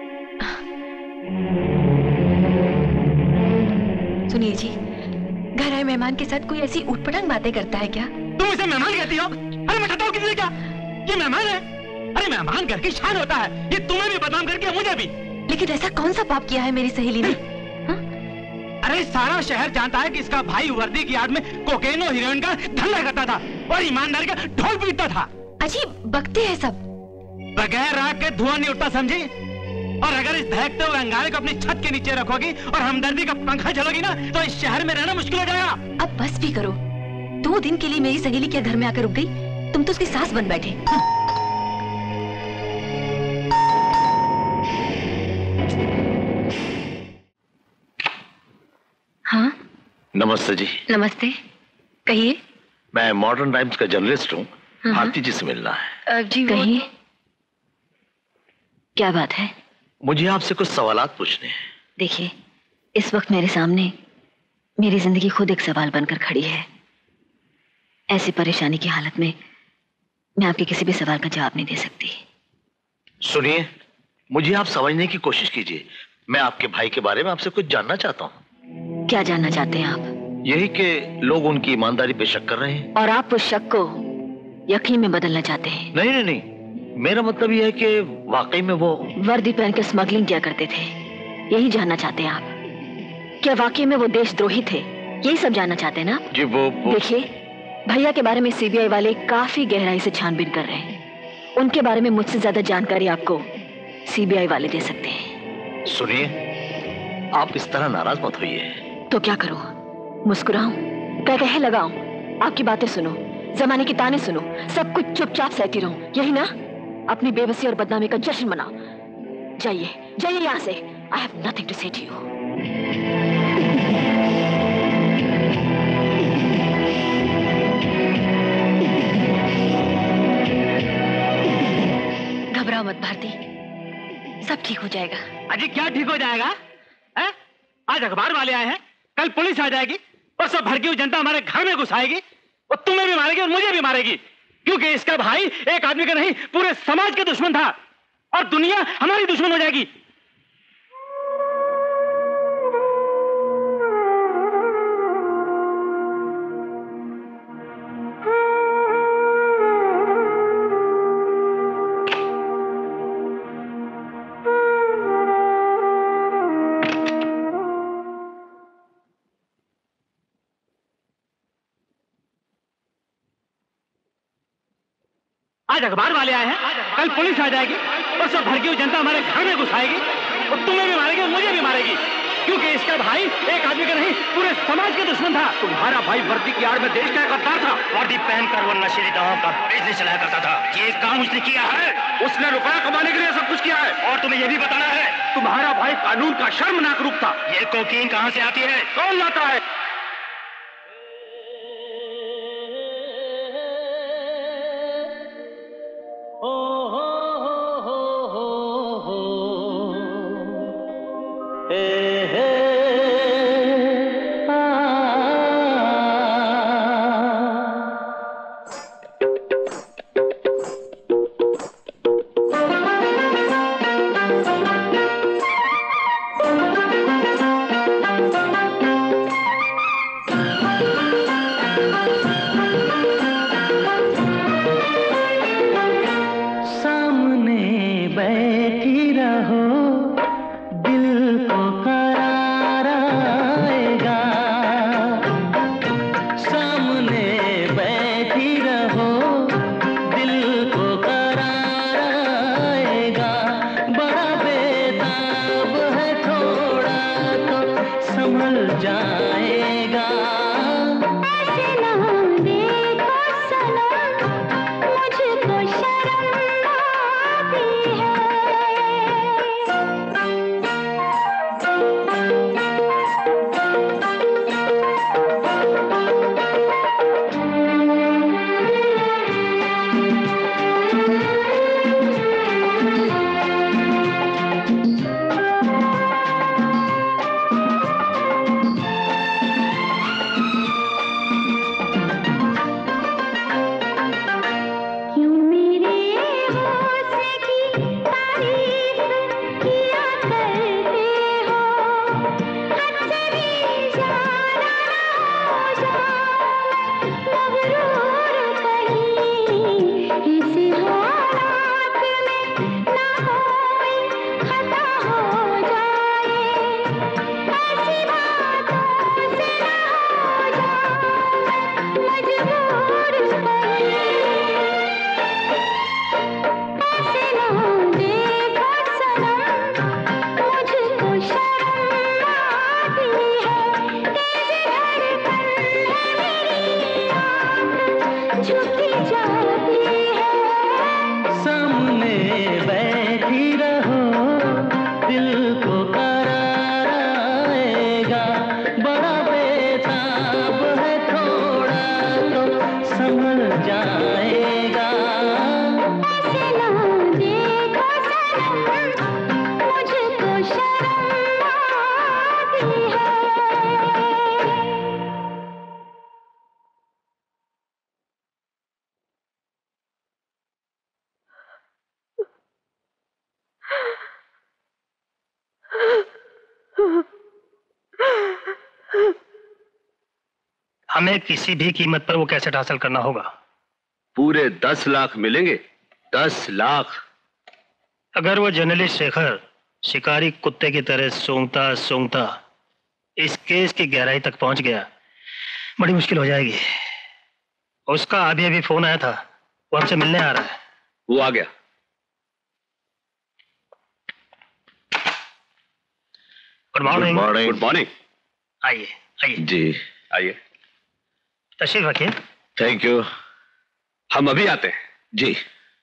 सुनिए जी, घर आए मेहमान के साथ कोई ऐसी उठपटांग बातें करता है क्या? तुम इसे मेहमान कहती हो? अरे मैं कहता हूँ किसी क्या, ये मेहमान है। अरे मेहमान घर की शान होता है, ये तुम्हें भी बदनाम करके मुझे भी। लेकिन ऐसा कौन सा पाप किया है मेरी सहेली ने? अरे सारा शहर जानता है कि इसका भाई वर्दी की आड़ में कोकेन और हीरोइन का धंधा करता था और ईमानदारी का ढोल पीटता था। अजीब बकते हैं सब। बगैर आग के धुआं नहीं उठता, समझी? और अगर इस बहकते हुए अंगारे को अपनी छत के नीचे रखोगी और हमदर्दी का पंखा चलोगी ना तो इस शहर में रहना मुश्किल हो जाएगा। अब बस भी करो। दो दिन के लिए मेरी सहेली के घर में आकर रुक गई, तुम तो उसकी सास बन बैठे। हाँ नमस्ते जी। नमस्ते, कहिए। मैं मॉडर्न टाइम्स का जर्नलिस्ट हूँ, हाँ। भारती जी से मिलना है। जी कहिए, क्या बात है? मुझे आपसे कुछ सवालात पूछने हैं। देखिए, इस वक्त मेरे सामने मेरी जिंदगी खुद एक सवाल बनकर खड़ी है। ऐसी परेशानी की हालत में मैं आपके किसी भी सवाल का जवाब नहीं दे सकती। सुनिए, मुझे आप समझने की कोशिश कीजिए। मैं आपके भाई के बारे में आपसे कुछ जानना चाहता हूँ। क्या जानना चाहते हैं आप? यही कि लोग उनकी ईमानदारी पे शक कर रहे हैं। और आप उस शक को यकीन में बदलना चाहते हैं? नहीं नहीं नहीं, मेरा मतलब यह है कि वाकई में वो वर्दी पहनकर स्मगलिंग किया करते थे, यही जानना चाहते हैं आप? क्या वाकई में वो देशद्रोही थे, यही सब जानना चाहते हैं ना? जी वो, वो... देखिए, भैया के बारे में सीबीआई वाले काफी गहराई से छानबीन कर रहे हैं। उनके बारे में मुझसे ज्यादा जानकारी आपको सीबीआई वाले दे सकते हैं। सुनिए, आप इस तरह नाराज मत होइए। तो क्या करूं? मुस्कुराऊं, कह कहे लगाऊं, आपकी बातें सुनो, जमाने की ताने सुनो, सब कुछ चुपचाप सहती रहूं, यही ना? अपनी बेबसी और बदनामी का जश्न मनाओ। जाइए जाइए यहाँ से। I have nothing to say to you. घबराओ मत भारती, सब ठीक हो जाएगा। अजी क्या ठीक हो जाएगा? है? आज अखबार वाले आए हैं, कल पुलिस आ जाएगी और सब भड़की हुई जनता हमारे घर में घुस आएगी। वो तुम्हें भी मारेगी और मुझे भी मारेगी, क्योंकि इसका भाई एक आदमी का नहीं पूरे समाज के दुश्मन था और दुनिया हमारी दुश्मन हो जाएगी। आज अखबार वाले आए हैं, कल पुलिस आ जाएगी और सब भड़की हुई जनता हमारे घर में घुस आएगी और तुम्हें भी मारेगी और मुझे भी मारेगी, क्योंकि इसका भाई एक आदमी का नहीं पूरे समाज के दुश्मन था। तुम्हारा भाई वर्दी की आड़ में देश का गद्दार था। वर्दी पहनकर वो नशीली दवाओं का बिजनेस चलाया करता था। ये काम उसने किया है, उसने रुपया कमाने के लिए सब कुछ किया है। और तुम्हें ये भी बताना है, तुम्हारा भाई कानून का शर्मनाक रूप था। ये कोकीन कहाँ से आती है, कौन लाता है? झुकी जाती है। सामने बैठी रहो, दिल को करार आएगा। बड़ा बेताब है थोड़ा तो संभल जाएगा। ऐसे ना देखो सनम, मुझको शर्म आती है। हमें किसी भी कीमत पर वो कैसेट हासिल करना होगा। पूरे दस लाख मिलेंगे। दस लाख। अगर वो जर्नलिस्ट शेखर शिकारी कुत्ते की तरह सूंघता सूंघता इस केस की गहराई तक पहुंच गया, बड़ी मुश्किल हो जाएगी। उसका अभी अभी फोन आया था, वो हमसे मिलने आ रहा है। वो आ गया। Good morning. Good morning. आइए आइए जी आइए। तशरीफ रखिए। Thank you. हम अभी आते हैं। जी।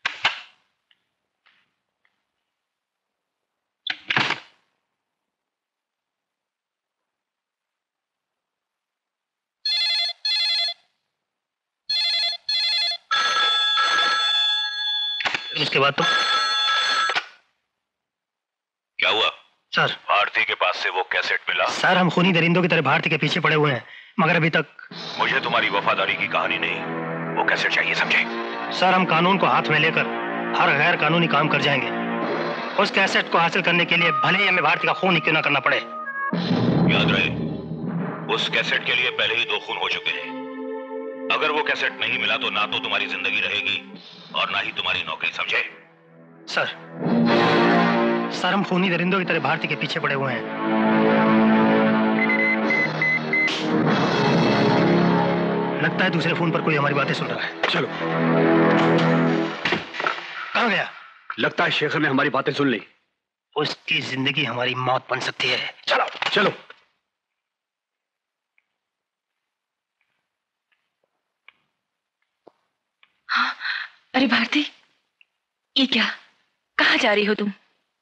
इसके बाद तो क्या हुआ सर? भारती के पास से वो कैसेट मिला? सर, हम खूनी दरिंदों की तरह भारती के पीछे पड़े हुए हैं, मगर अभी तक। मुझे तुम्हारी वफादारी की कहानी नहीं, वो कैसेट चाहिए, समझे? सर, हम कानून को हाथ में लेकर हर गैर कानूनी काम कर जाएंगे। उस कैसेट को हासिल करने के लिए भले ही हमें भारती का खून ही क्यों ना करना पड़े। याद रहे, उस कैसेट के लिए पहले ही दो खून हो चुके हैं। अगर वो कैसेट नहीं मिला तो ना तो तुम्हारी जिंदगी रहेगी और ना ही तुम्हारी नौकरी, समझे? सर सर हम खूनी दरिंदों की तरह भारती के पीछे पड़े हुए हैं। लगता है दूसरे फोन पर कोई हमारी बातें सुन रहा है। चलो। कहाँ गया? लगता है शेखर ने हमारी बातें सुन ली। उसकी जिंदगी हमारी मौत बन सकती है। चलो चलो। हाँ, अरे भारती, ये क्या? कहाँ जा रही हो तुम?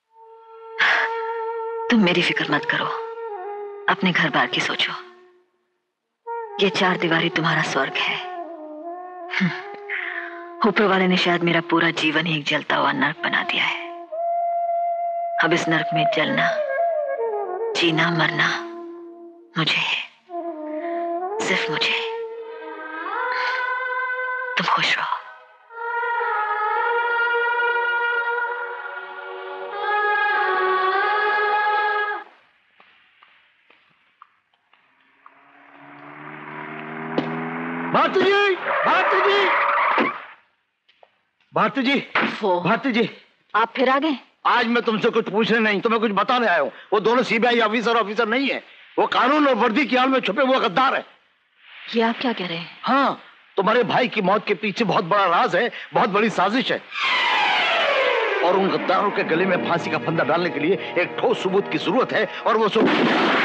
तुम मेरी फिक्र मत करो, अपने घर बार की सोचो। ये चार दीवारी तुम्हारा स्वर्ग है। ऊपर वाले ने शायद मेरा पूरा जीवन ही एक जलता हुआ नर्क बना दिया है। अब इस नर्क में जलना, जीना, मरना मुझे है, सिर्फ मुझे। तुम खुश रहो। भारती जी, भारती जी, भारती जी, भारती जी, आप फिर आ गए? आज मैं तुमसे कुछ पूछने नहीं, तुम्हें कुछ बताने आया हूँ। वो दोनों सीबीआई ऑफिसर ऑफिसर नहीं है, वो कानून और वर्दी की आड़ में छुपे हुए गद्दार है। ये आप क्या कह रहे हैं? हाँ, तुम्हारे भाई की मौत के पीछे बहुत बड़ा राज है, बहुत बड़ी साजिश है। और उन गद्दारों के गले में फांसी का फंदा डालने के लिए एक ठोस सबूत की जरूरत है, और वो सबूत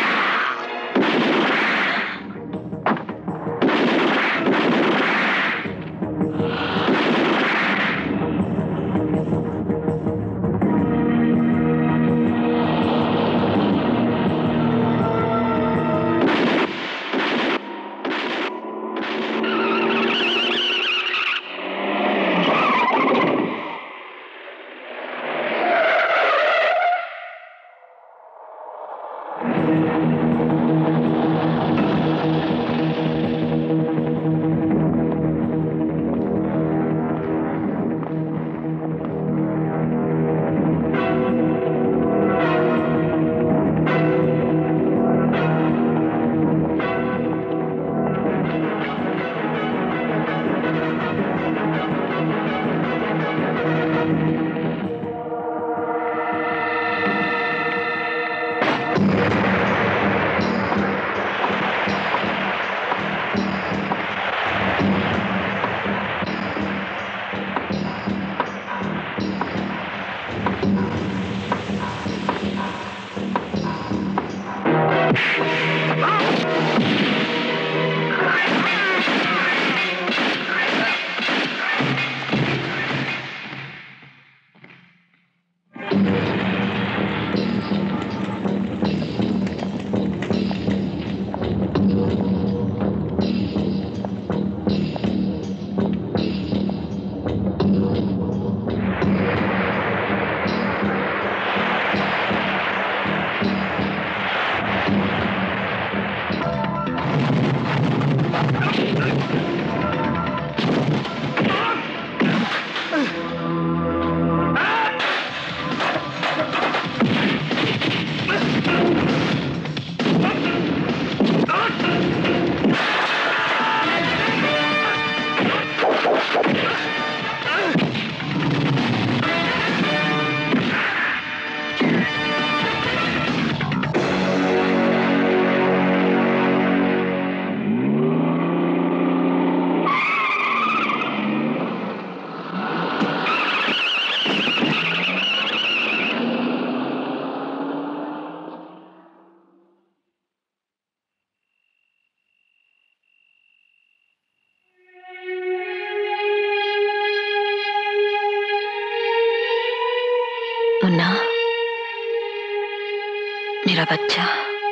मेरा बच्चा,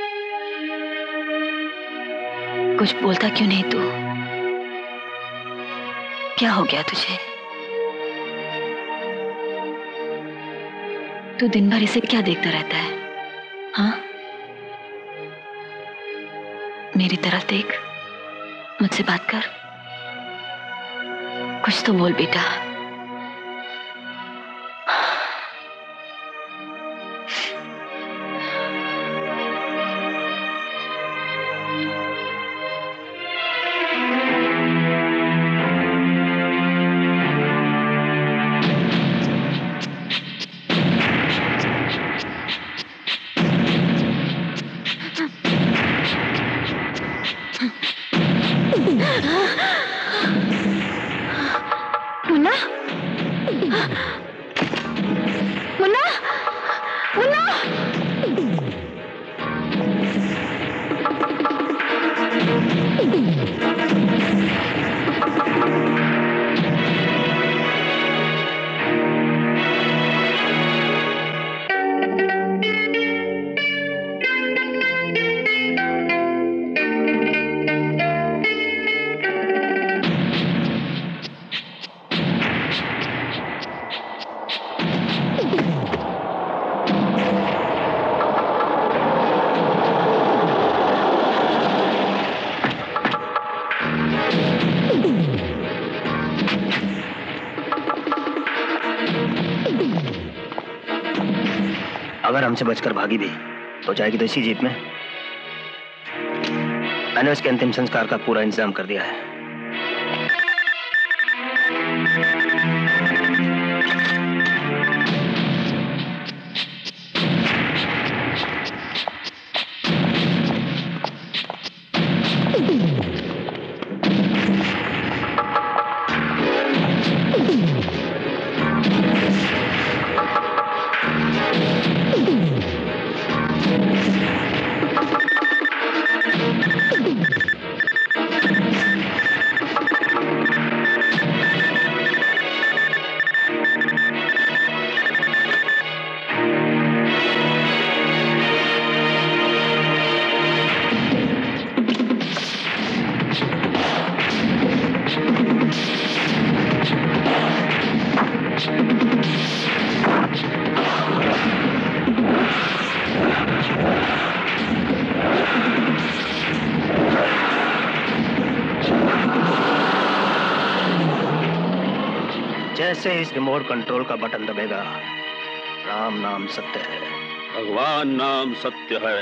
कुछ बोलता क्यों नहीं तू? क्या हो गया तुझे? तू दिन भर इसे क्या देखता रहता है? हाँ, मेरी तरफ देख, मुझसे बात कर, कुछ तो बोल बेटा। मुन्ना, मुन्ना, मुन्ना। अगर हमसे बचकर भागी भी तो जाएगी तो इसी जीप में। मैंने उसके अंतिम संस्कार का पूरा इंतजाम कर दिया है। जैसे इस रिमोट कंट्रोल का बटन दबेगा, राम नाम सत्य है, भगवान नाम सत्य है।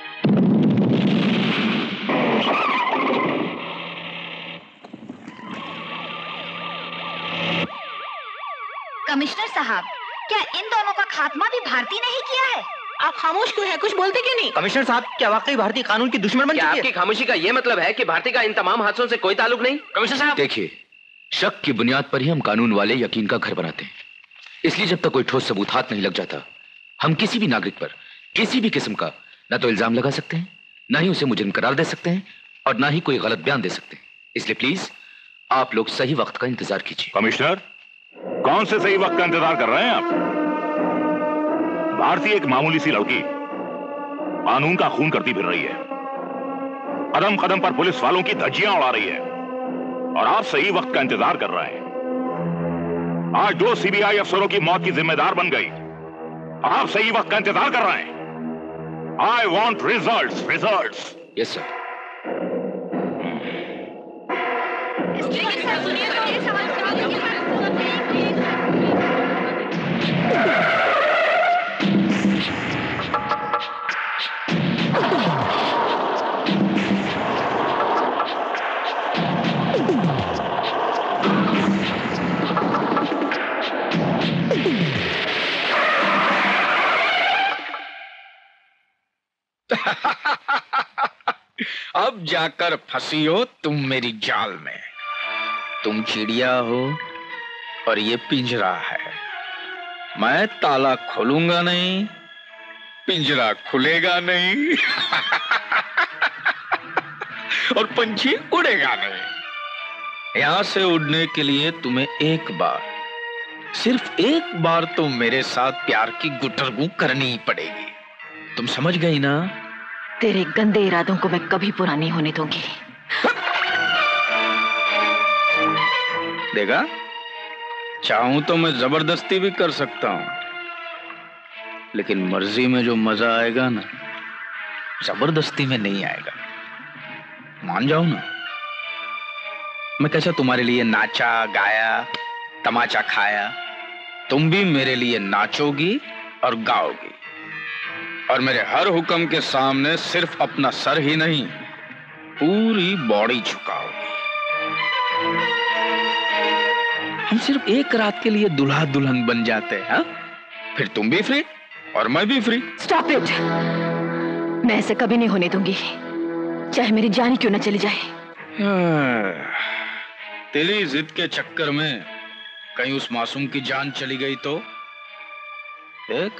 कमिश्नर साहब, क्या इन दोनों का खात्मा भी भारती ने ही किया है? आप खामोश क्यों है? कुछ बोलते क्यों नहीं? कमिश्नर साहब, क्या वाकई भारतीय कानून की दुश्मन बन चुकी है? आपकी खामोशी का ये मतलब है कि भारती का इन तमाम हादसों से कोई ताल्लुक नहीं? कमिश्नर साहब, देखिए, शक की बुनियाद पर ही हम कानून वाले यकीन का घर बनाते हैं। इसलिए जब तक कोई ठोस सबूत हाथ नहीं लग जाता, हम किसी भी नागरिक पर किसी भी किस्म का न तो इल्जाम लगा सकते हैं, न ही उसे मुजरिम करार दे सकते हैं, और न ही कोई गलत बयान दे सकते हैं। इसलिए प्लीज आप लोग सही वक्त का इंतजार कीजिए। कमिश्नर, कौन से सही वक्त का इंतजार कर रहे हैं आप? भारती एक मामूली सी लड़की कानून का खून करती फिर रही है, कदम कदम पर पुलिस वालों की धज्जियां उड़ा रही है, और आप सही वक्त का इंतजार कर रहे हैं। आज दो सीबीआई अफसरों की मौत की जिम्मेदार बन गई, आप सही वक्त का इंतजार कर रहे हैं। I want results, results. Yes sir. अब जाकर फंसी हो तुम मेरी जाल में। तुम चिड़िया हो और ये पिंजरा है। मैं ताला खोलूंगा नहीं, पिंजरा खुलेगा नहीं और पंछी उड़ेगा नहीं। यहां से उड़ने के लिए तुम्हें एक बार, सिर्फ एक बार तो मेरे साथ प्यार की गुटरगू करनी ही पड़ेगी। तुम समझ गई ना? तेरे गंदे इरादों को मैं कभी पूरा नहीं होने दूंगी। देखा, चाहूं तो मैं जबरदस्ती भी कर सकता हूं, लेकिन मर्जी में जो मजा आएगा ना, जबरदस्ती में नहीं आएगा। मान जाओ ना। मैं कैसा तुम्हारे लिए नाचा गाया, तमाचा खाया, तुम भी मेरे लिए नाचोगी और गाओगी, और मेरे हर हुक्म के सामने सिर्फ अपना सर ही नहीं, पूरी बॉडी झुकाओगी। हम सिर्फ एक रात के लिए दुल्हा दुल्हन बन जाते हैं, हाँ? फिर तुम भी फ्री और मैं भी फ्री। Stop it. मैं ऐसे कभी नहीं होने दूंगी, चाहे मेरी जान क्यों न चली जाए। तेरी जिद के चक्कर में कहीं उस मासूम की जान चली गई तो देख,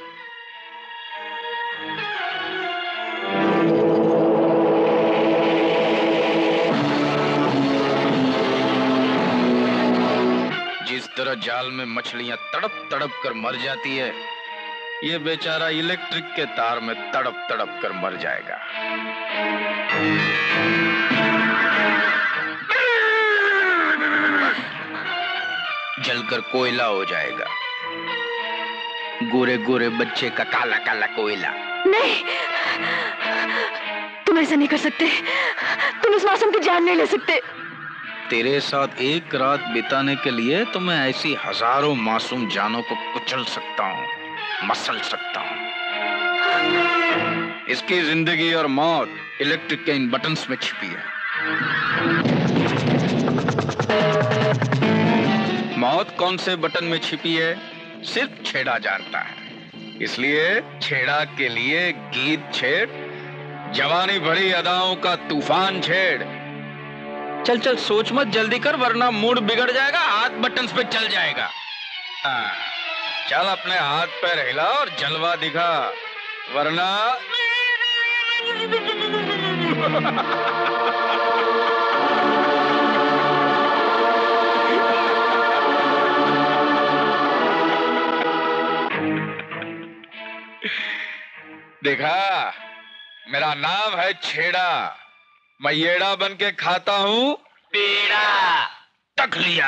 जिस तरह जाल में मछलियां तड़प तड़प कर मर जाती है, ये बेचारा इलेक्ट्रिक के तार में तड़प तड़प कर मर जाएगा। जलकर कोयला हो जाएगा, गोरे गोरे बच्चे का काला काला कोयला। नहीं, तुम ऐसा नहीं कर सकते। तुम उस मासूम की जान नहीं ले सकते। तेरे साथ एक रात बिताने के लिए तो मैं ऐसी हजारों मासूम जानों को कुचल सकता हूँ, मसल सकता हूँ। इसकी जिंदगी और मौत इलेक्ट्रिक के इन बटन्स में छिपी है। मौत कौन से बटन में छिपी है, सिर्फ छेड़ा जानता है। इसलिए छेड़ा के लिए गीत छेड़, जवानी भरी अदाओं का तूफान छेड़। चल चल, सोच मत, जल्दी कर, वरना मूड बिगड़ जाएगा, हाथ बटन्स पे चल जाएगा। हाँ, चल अपने हाथ पैर हिला और जलवा दिखा, वरना देखा, मेरा नाम है छेड़ा। मैं येड़ा बन के खाता हूं पेड़ा। तक लिया।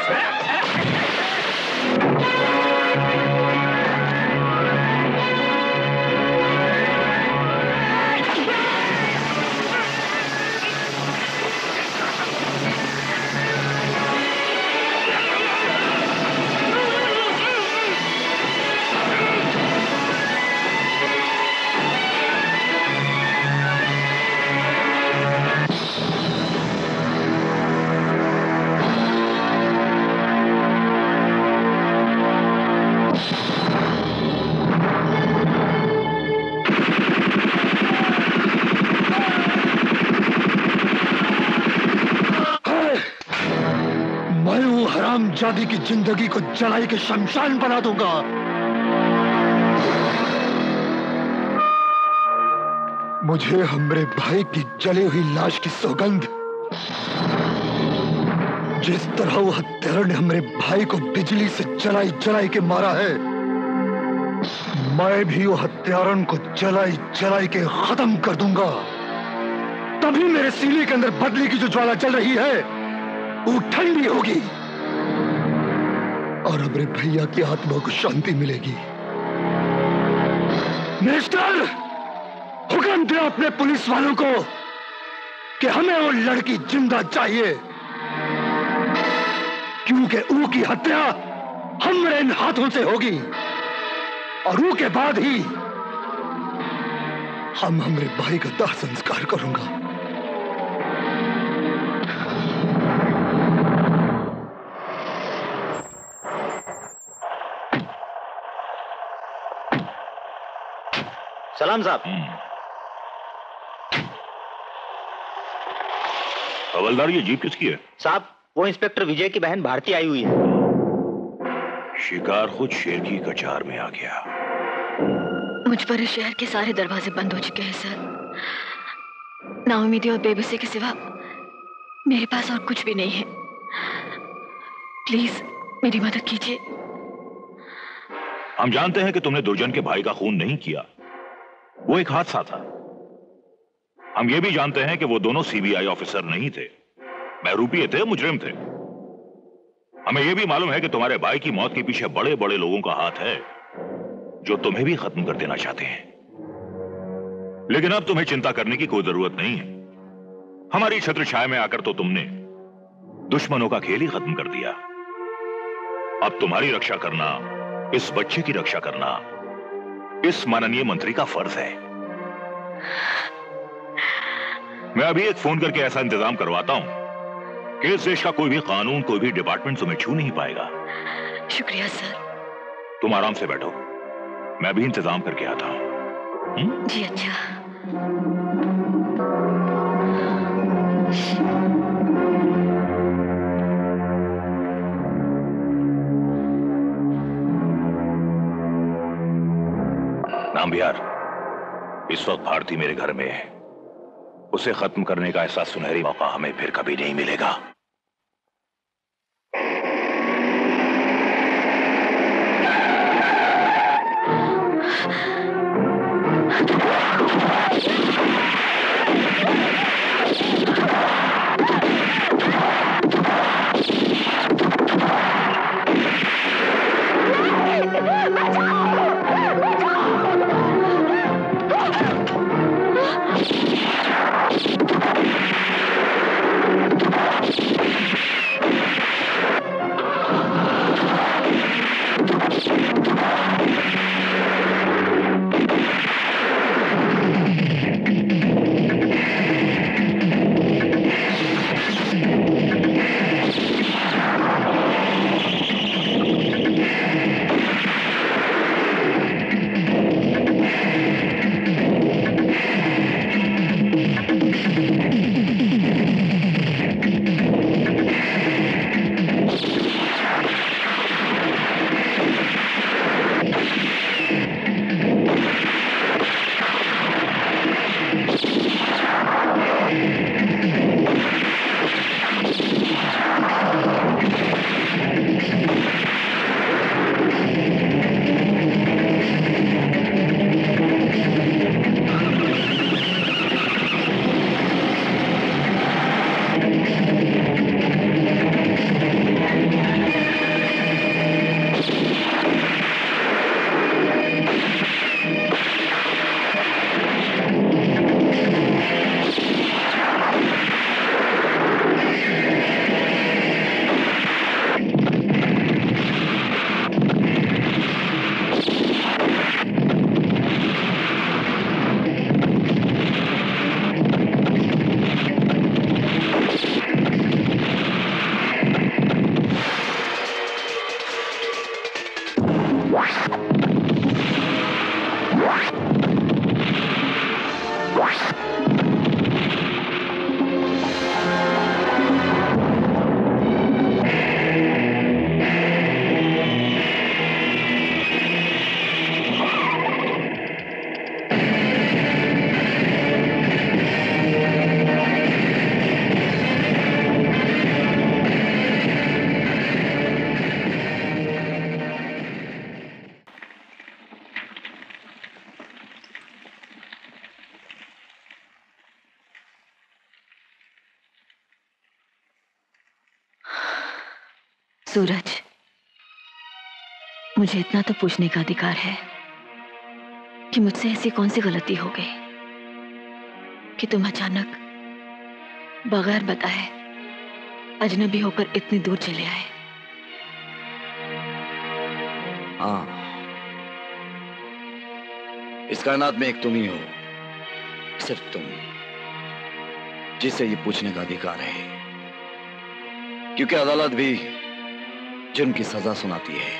जादी की जिंदगी को जलाई के शमशान बना दूंगा। मुझे हमरे भाई की जली हुई लाश की सौगंध, जिस तरह वो हत्यारों ने हमरे भाई को बिजली से जलाई जलाई के मारा है, मैं भी वो हत्यारों को जलाई जलाई के खत्म कर दूंगा। तभी मेरे सीने के अंदर बदली की जो ज्वाला चल रही है वो ठंडी होगी और हमरे भैया की आत्मा को शांति मिलेगी। मिनिस्टर, हुक्म दे अपने पुलिस वालों को कि हमें वो लड़की जिंदा चाहिए, क्योंकि ऊ की हत्या हमरे इन हाथों से होगी और ऊ के बाद ही हम हमरे भाई का दाह संस्कार करूंगा। सलाम साहब। हवलदार, ये जीप किसकी है? साहब, वो इंस्पेक्टर विजय की बहन भारती आई हुई है। शिकार खुद शेर की कचार में आ गया। मुझ पर इस शहर के सारे दरवाजे बंद हो चुके हैं सर। नाउमीदी और बेबसी के सिवा मेरे पास और कुछ भी नहीं है। प्लीज मेरी मदद कीजिए। हम जानते हैं कि तुमने दुर्जन के भाई का खून नहीं किया, वो एक हादसा था। हम ये भी जानते हैं कि वो दोनों सीबीआई ऑफिसर नहीं थे, बहरूपीय थे, मुजरिम थे। हमें यह भी मालूम है कि तुम्हारे भाई की मौत के पीछे बड़े बड़े लोगों का हाथ है जो तुम्हें भी खत्म कर देना चाहते हैं। लेकिन अब तुम्हें चिंता करने की कोई जरूरत नहीं है। हमारी छत्र छाया में आकर तो तुमने दुश्मनों का खेल ही खत्म कर दिया। अब तुम्हारी रक्षा करना, इस बच्चे की रक्षा करना, इस माननीय मंत्री का फर्ज है। मैं अभी एक फोन करके ऐसा इंतजाम करवाता हूं कि इस देश का कोई भी कानून, कोई भी डिपार्टमेंट तुम्हें छू नहीं पाएगा। शुक्रिया सर। तुम आराम से बैठो, मैं भी इंतजाम करके आता हूं। जी अच्छा। नाम बिहार, इस वक्त भारती मेरे घर में है। उसे खत्म करने का ऐसा सुनहरी मौका हमें फिर कभी नहीं मिलेगा। सूरज, मुझे इतना तो पूछने का अधिकार है कि मुझसे ऐसी कौन सी गलती हो गई कि तुम अचानक बगैर बताए अजनबी होकर इतनी दूर चले आए। हाँ, इस कायनात में एक तुम ही हो, सिर्फ तुम, जिससे ये पूछने का अधिकार है, क्योंकि अदालत भी जुर्म की सजा सुनाती है।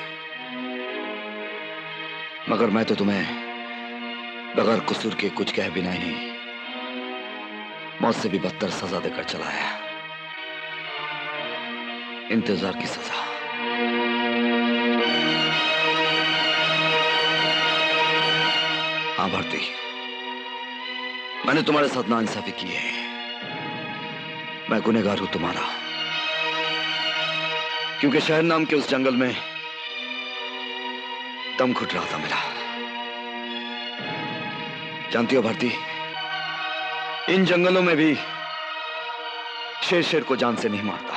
मगर मैं तो तुम्हें बगैर कसूर के कुछ कह बिना ही मौत से भी बदतर सजा देकर चला आया। इंतजार की सजा। हाँ भारती, मैंने तुम्हारे साथ नाइंसाफी की है। मैं गुनहगार हूं तुम्हारा, क्योंकि शहर नाम के उस जंगल में दम घुट रहा था मेरा। जानती हो भारती, इन जंगलों में भी शेर शेर को जान से नहीं मारता,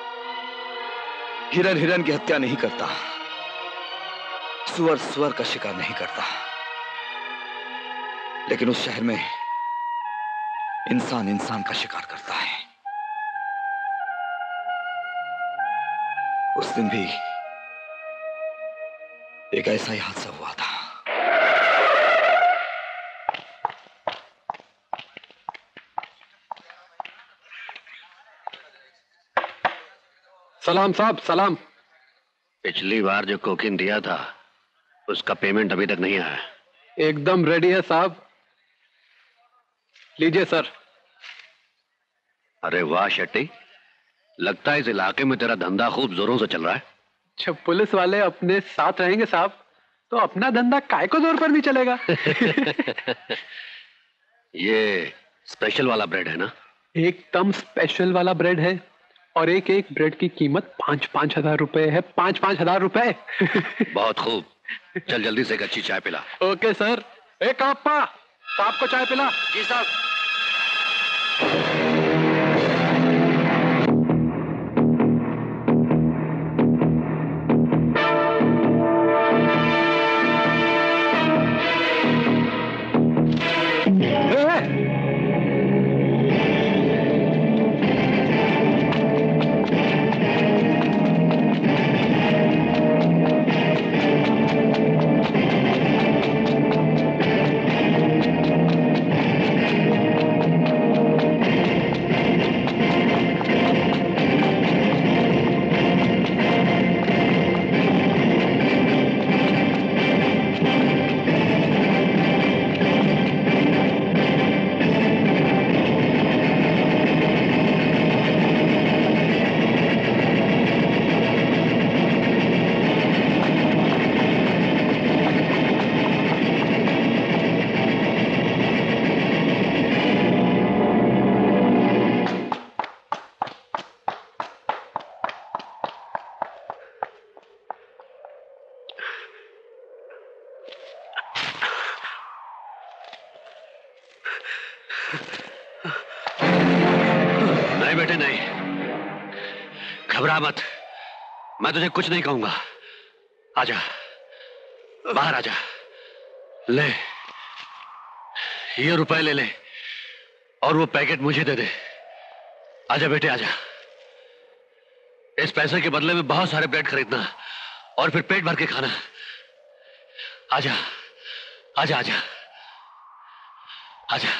हिरन हिरन की हत्या नहीं करता, सुअर सुअर का शिकार नहीं करता, लेकिन उस शहर में इंसान इंसान का शिकार करता है। उस दिन भी एक ऐसा ही हादसा हुआ था। सलाम साहब, सलाम। पिछली बार जो कोकीन दिया था उसका पेमेंट अभी तक नहीं आया। एकदम रेडी है साहब, लीजिए सर। अरे वाह शेट्टी, लगता है इस इलाके में तेरा धंधा खूब जोरों से चल रहा है। जब पुलिस वाले अपने साथ रहेंगे साहब, तो अपना धंधा काय को जोर पर नहीं चलेगा। ये स्पेशल वाला ब्रेड है ना? एकदम स्पेशल वाला ब्रेड है, और एक एक ब्रेड की कीमत पांच पांच हजार रुपए है। पांच पांच हजार रुपए। बहुत खूब, चल जल्दी से एक अच्छी चाय पिला। Okay sir. एक आपा, साहब को चाय पिला। जी साहब। नहीं बेटे नहीं, घबरा मत, मैं तुझे कुछ नहीं कहूंगा। आजा, बाहर आजा, ले ये रुपए ले ले और वो पैकेट मुझे दे दे। आजा बेटे आजा, इस पैसे के बदले में बहुत सारे ब्रेड खरीदना और फिर पेट भर के खाना। आजा आजा आजा आजा।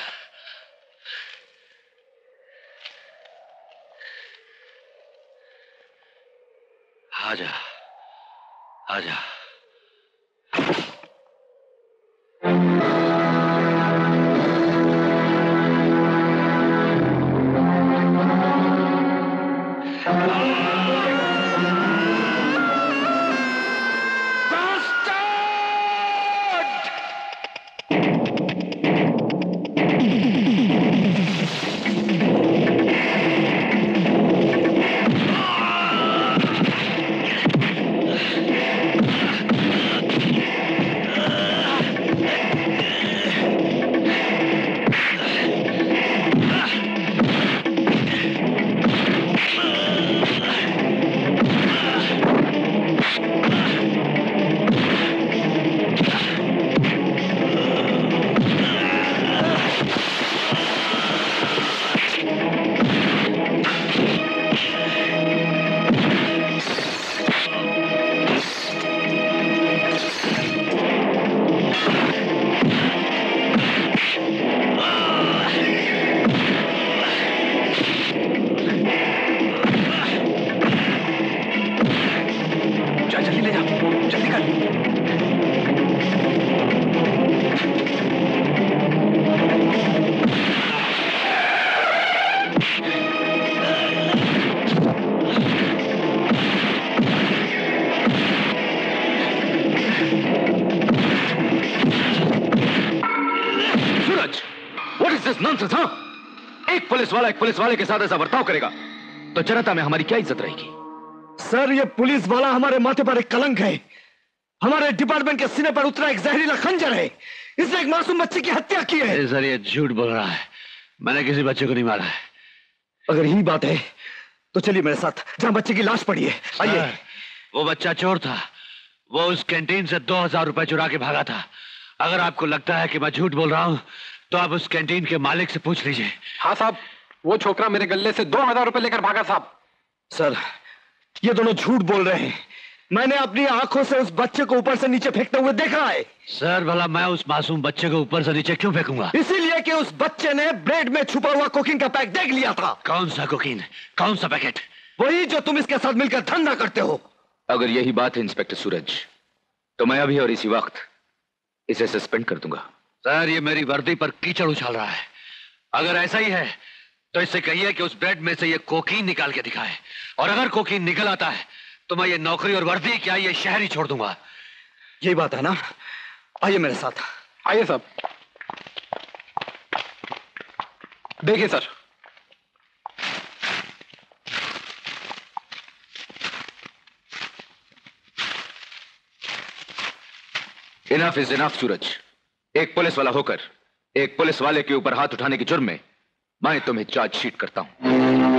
आजा आजा। Is nonsense. हाँ, एक पुलिस वाला एक पुलिस वाले के साथ ऐसा बर्ताव करेगा तो जनता में हमारी क्या इज्जत रहेगी? सर, ये पुलिस वाला हमारे माथे पर एक कलंक है। हमारे डिपार्टमेंट के सीने पर उतरा एक जहरीला खंजर है। इसने एक मासूम बच्चे की हत्या की है। सर, ये झूठ बोल रहा है। मैंने किसी बच्चे को नहीं मारा है। अगर यही बात है तो चलिए मेरे साथ, जहां बच्चे की लाश पड़ी है। आइए। वो बच्चा चोर था। वो उस कैंटीन से दो हजार रुपए चुरा के भागा था। अगर आपको लगता है कि मैं झूठ बोल रहा हूं तो आप उस कैंटीन के मालिक से पूछ लीजिए। हाँ साहब, वो छोकरा मेरे गले से दो हजार रुपए लेकर भागा साहब। सर, ये दोनों झूठ बोल रहे हैं। मैंने अपनी आंखों से उस बच्चे को ऊपर से नीचे फेंकते हुए देखा है। सर, भला मैं उस मासूम बच्चे को ऊपर से नीचे क्यों फेंकूंगा? इसीलिए कि उस बच्चे ने ब्रेड में छुपा हुआ कोकीन का पैक देख लिया था। कौन सा कोकीन? कौन सा पैकेट? वही जो तुम इसके साथ मिलकर धंधा करते हो। अगर यही बात है इंस्पेक्टर सूरज, तो मैं अभी और इसी वक्त इसे सस्पेंड कर दूंगा। सर, ये मेरी वर्दी पर कीचड़ उछाल रहा है। अगर ऐसा ही है तो इससे कहिए कि उस ब्रेड में से ये कोकीन निकाल के दिखाए, और अगर कोकीन निकल आता है तो मैं ये नौकरी और वर्दी क्या ये शहर ही छोड़ दूंगा। यही बात है ना? आइए मेरे साथ। आइए साहब। देखिए sir, enough is enough Suraj. एक पुलिस वाला होकर एक पुलिस वाले के ऊपर हाथ उठाने के जुर्म में मैं तुम्हें चार्जशीट करता हूं।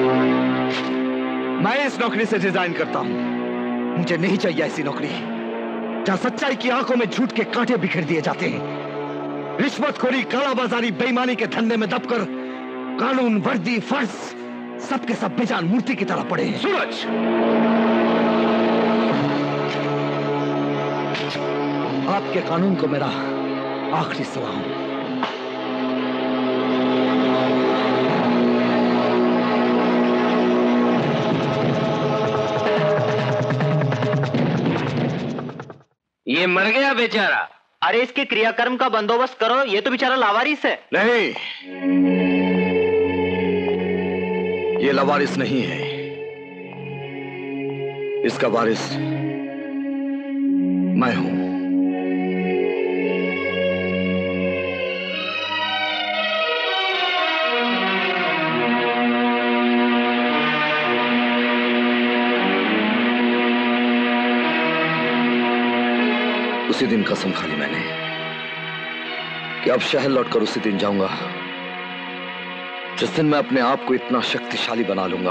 मैं इस नौकरी से रिजाइन करता हूं। मुझे नहीं चाहिए ऐसी नौकरी जहां सच्चाई की आंखों में झूठ के कांटे बिखेर दिए जाते हैं। रिश्वतखोरी, कालाबाजारी, बेईमानी के धंधे में दबकर कानून, वर्दी, फर्ज सबके सब बेजान मूर्ति की तरह पड़े हैं। सूरज, आपके कानून को मेरा आखिरी सलाम। ये मर गया बेचारा। अरे इसके क्रियाकर्म का बंदोबस्त करो, ये तो बेचारा लावारिस है। नहीं, ये लावारिस नहीं है। इसका वारिस मैं हूं। उसी दिन कसम खा ली मैंने कि अब शहर लौटकर उसी दिन जाऊंगा जिस दिन मैं अपने आप को इतना शक्तिशाली बना लूंगा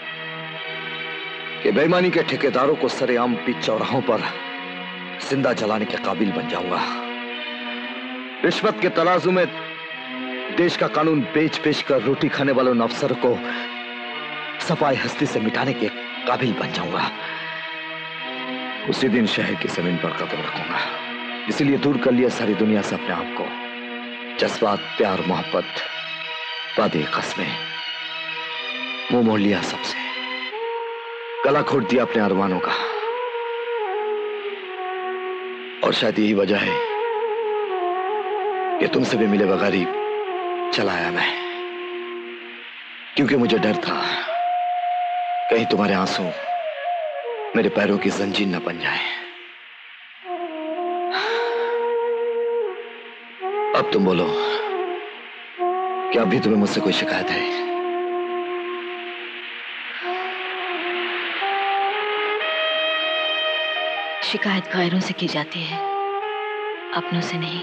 कि बेईमानी के ठेकेदारों को सरेआम बीच चौराहों पर जिंदा जलाने के काबिल बन जाऊंगा। रिश्वत के तराजू में देश का कानून बेच बेच कर रोटी खाने वालों अफसरों को सफाई हस्ती से मिटाने के काबिल बन जाऊंगा। उसी दिन शहर की जमीन पर कदम रखूंगा। इसीलिए दूर कर लिया सारी दुनिया से अपने आप को। जज्बात, प्यार, मोहब्बत, वादे, कस्में, मुंह मोड़ लिया सबसे। गला घोट दिया अपने अरमानों का। और शायद यही वजह है कि तुमसे भी मिले बगैर ही चला आया मैं, क्योंकि मुझे डर था कहीं तुम्हारे आंसू मेरे पैरों की जंजीर न बन जाए। अब तुम बोलो, क्या अभी तुम्हें मुझसे कोई शिकायत है? शिकायत गैरों से की जाती है, अपनों से नहीं।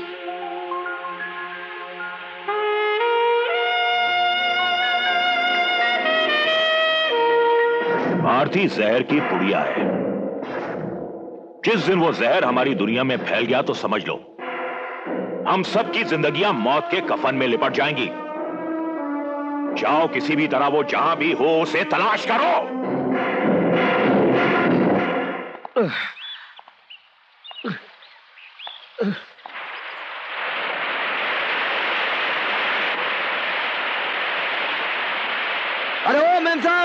भारती जहर की पुड़िया है। जिस दिन वो जहर हमारी दुनिया में फैल गया तो समझ लो हम सबकी जिंदगियां मौत के कफन में लिपट जाएंगी। जाओ, किसी भी तरह वो जहां भी हो उसे तलाश करो। अरे ओ मैम साहब,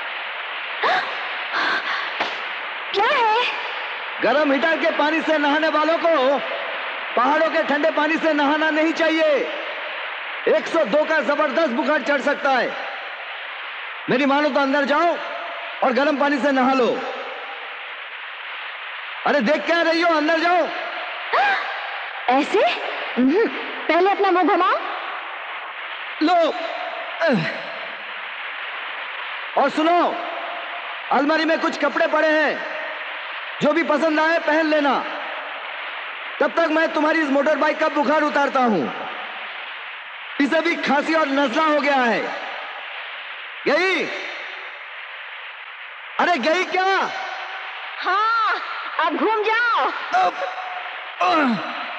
क्या है? गरम हीटर के पानी से नहाने वालों को पहाड़ों के ठंडे पानी से नहाना नहीं चाहिए। एक सौ दो का जबरदस्त बुखार चढ़ सकता है। मेरी मानो तो अंदर जाओ और गर्म पानी से नहा लो। अरे देख क्या रही हो, अंदर जाओ। ऐसे? पहले अपना मुंह घुमाओ। लो। और सुनो, अलमारी में कुछ कपड़े पड़े हैं, जो भी पसंद आए पहन लेना। तब तक मैं तुम्हारी इस मोटर बाइक का बुखार उतारता हूं। इसे भी खांसी और नजला हो गया है। गई? अरे गई क्या? हाँ, अब घूम जाओ। अब, आ,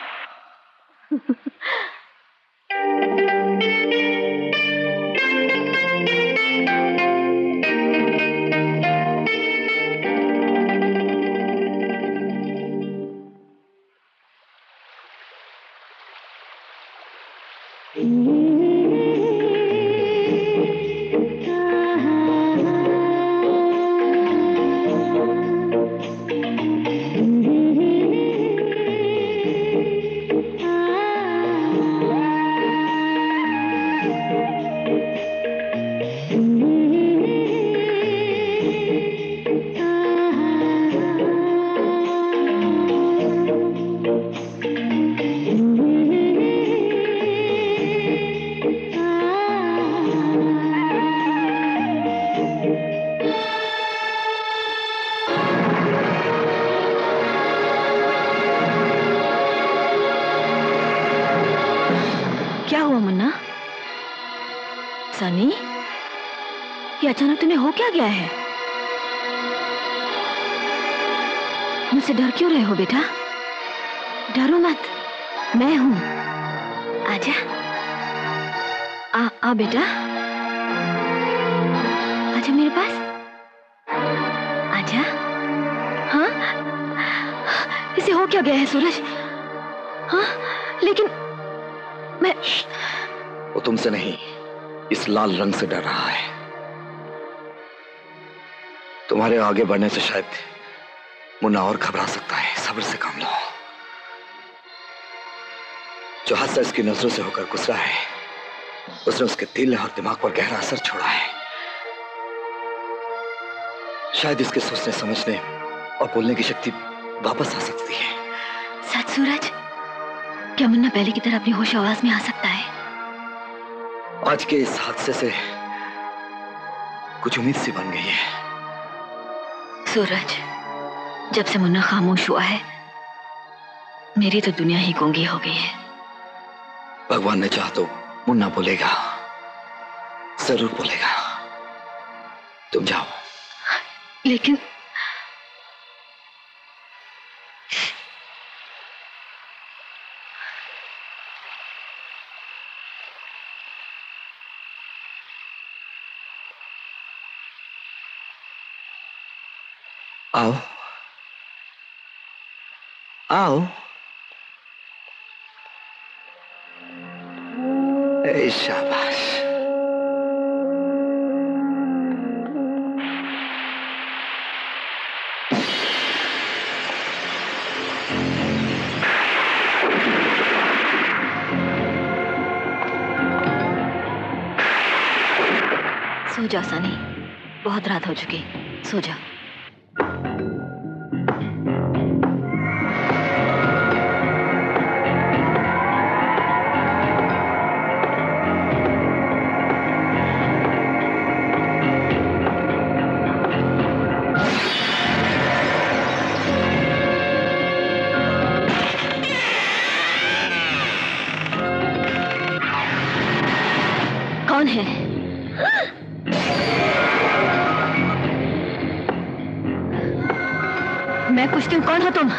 सनी, ये अचानक तुम्हें हो क्या गया है? मुझसे डर क्यों रहे हो बेटा? डरो मत, मैं हूं। आजा, आ आ बेटा, आजा मेरे पास, आजा। हाँ, इसे हो क्या गया है सूरज? हाँ, लेकिन मैं वो तुमसे नहीं, इस लाल रंग से डर रहा है। तुम्हारे आगे बढ़ने से शायद मुन्ना और घबरा सकता है। सब्र से काम लो। जो हादसा इसकी नजरों से होकर गुजरा है, उसने उसके दिल और दिमाग पर गहरा असर छोड़ा है। शायद इसके सोचने समझने और बोलने की शक्ति वापस आ सकती है। सच सूरज, क्या मुन्ना पहले की तरह अपनी होश आवाज में आ सकता है? आज के इस हादसे से कुछ उम्मीद सी बन गई है। सूरज, जब से मुन्ना खामोश हुआ है, मेरी तो दुनिया ही गूंगी हो गई है। भगवान ने चाहा तो मुन्ना बोलेगा, जरूर बोलेगा। तुम जाओ। लेकिन आओ आओ। ए शाबाश। सो जा सनी, बहुत रात हो चुकी, सो जा। कौन है? मैं पूछती हूँ, कौन हो तुम?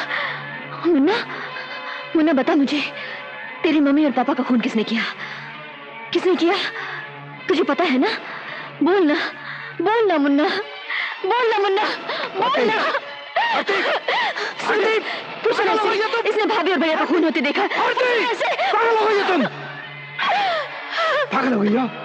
मुन्ना, मुन्ना बता मुझे, तेरी मम्मी और पापा का खून किसने किया? किसने किया? तुझे पता है ना? बोलना, बोलना मुन्ना, बोलना मुन्ना, बोलना। संदीप, कुछ नहीं, इसने भाभी और भैया का खून होते देखा। ऐसे पागल हो गई तुम, पागल हो गई हो।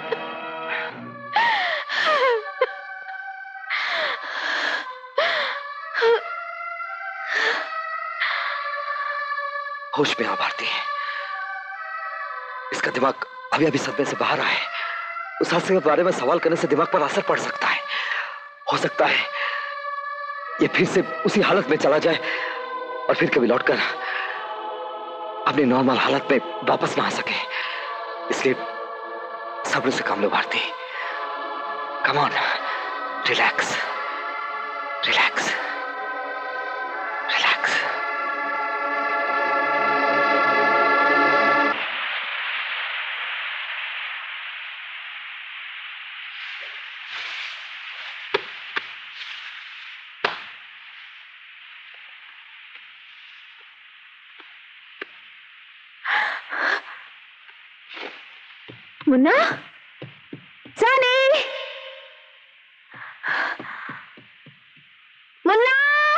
होश में आ भारती है, इसका दिमाग अभी अभी सदमे से बाहर आया है। उस हादसे के बारे में सवाल करने से दिमाग पर असर पड़ सकता है। हो सकता है ये फिर से उसी हालत में चला जाए और फिर कभी लौटकर अपनी नॉर्मल हालत में वापस ना आ सके। इसलिए सब्र से काम लो Bharti. Come on, relax, relax, relax. Munna, Sunny, Munna,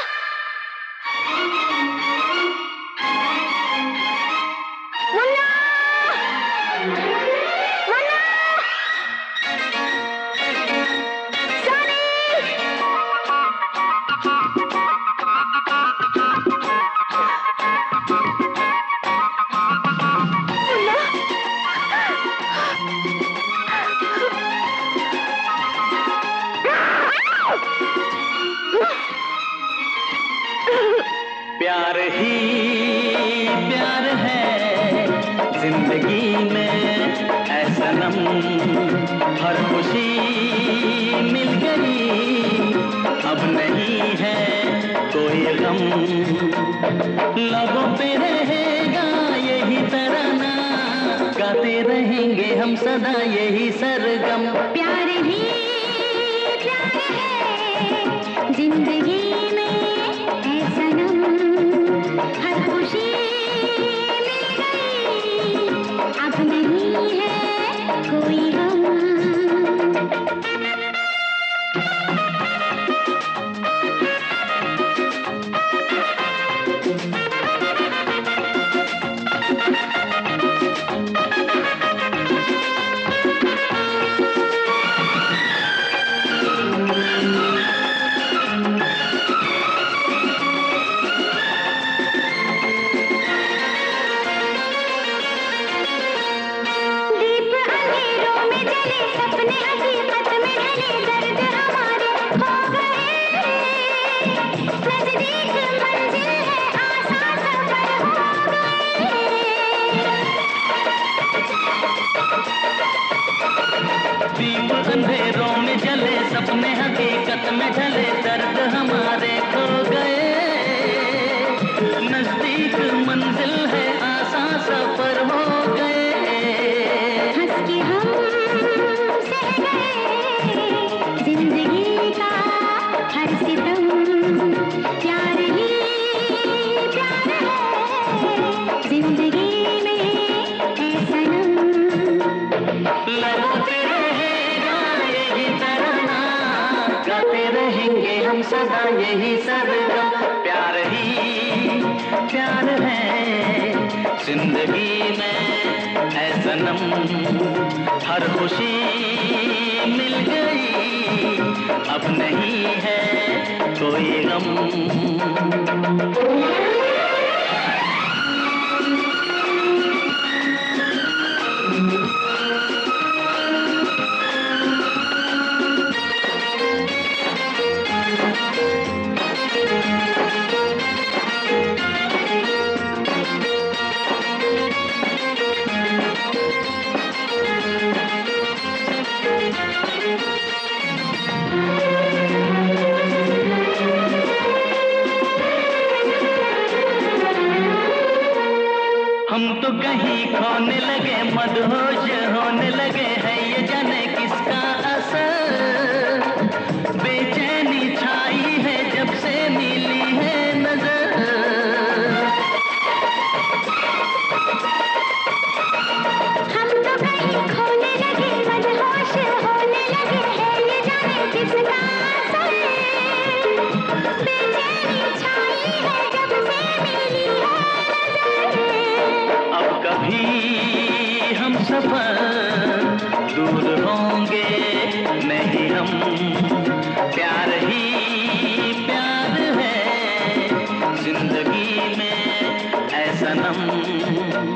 Munna, Munna, Sunny. प्यार ही प्यार है जिंदगी में ऐ सनम, हर खुशी मिल गई अब नहीं है कोई गम। लबों पे रहेगा यही तराना, गाते रहेंगे हम सदा यही सरगम। प्यार ही प्यार है जिंदगी में ऐ सनम, हर खुशी मिल गई अब नहीं है कोई गम। दीप अंधेरों में जले सपने हकीकत में ढले, दर्द हमारे खो गए। नजदीक मंजिल है आसान सफर हो गए। हंस के हम सह गए जिंदगी का हर सितम। प्यार ही प्यार है जिंदगी में ऐ सनम। लगते रहेगा यही तराना, गाते रहेंगे हम सदा यही सरगम। प्यार ही प्यार है जिंदगी में ऐ सनम, हर खुशी मिल गई अब नहीं है कोई गम। हम तो कहीं खोने लगे, मदहोश होने लगे हैं, ये जाने किसका असर। बेचैनी छाई है जब से मिली है नजर। हम तो कहीं खोने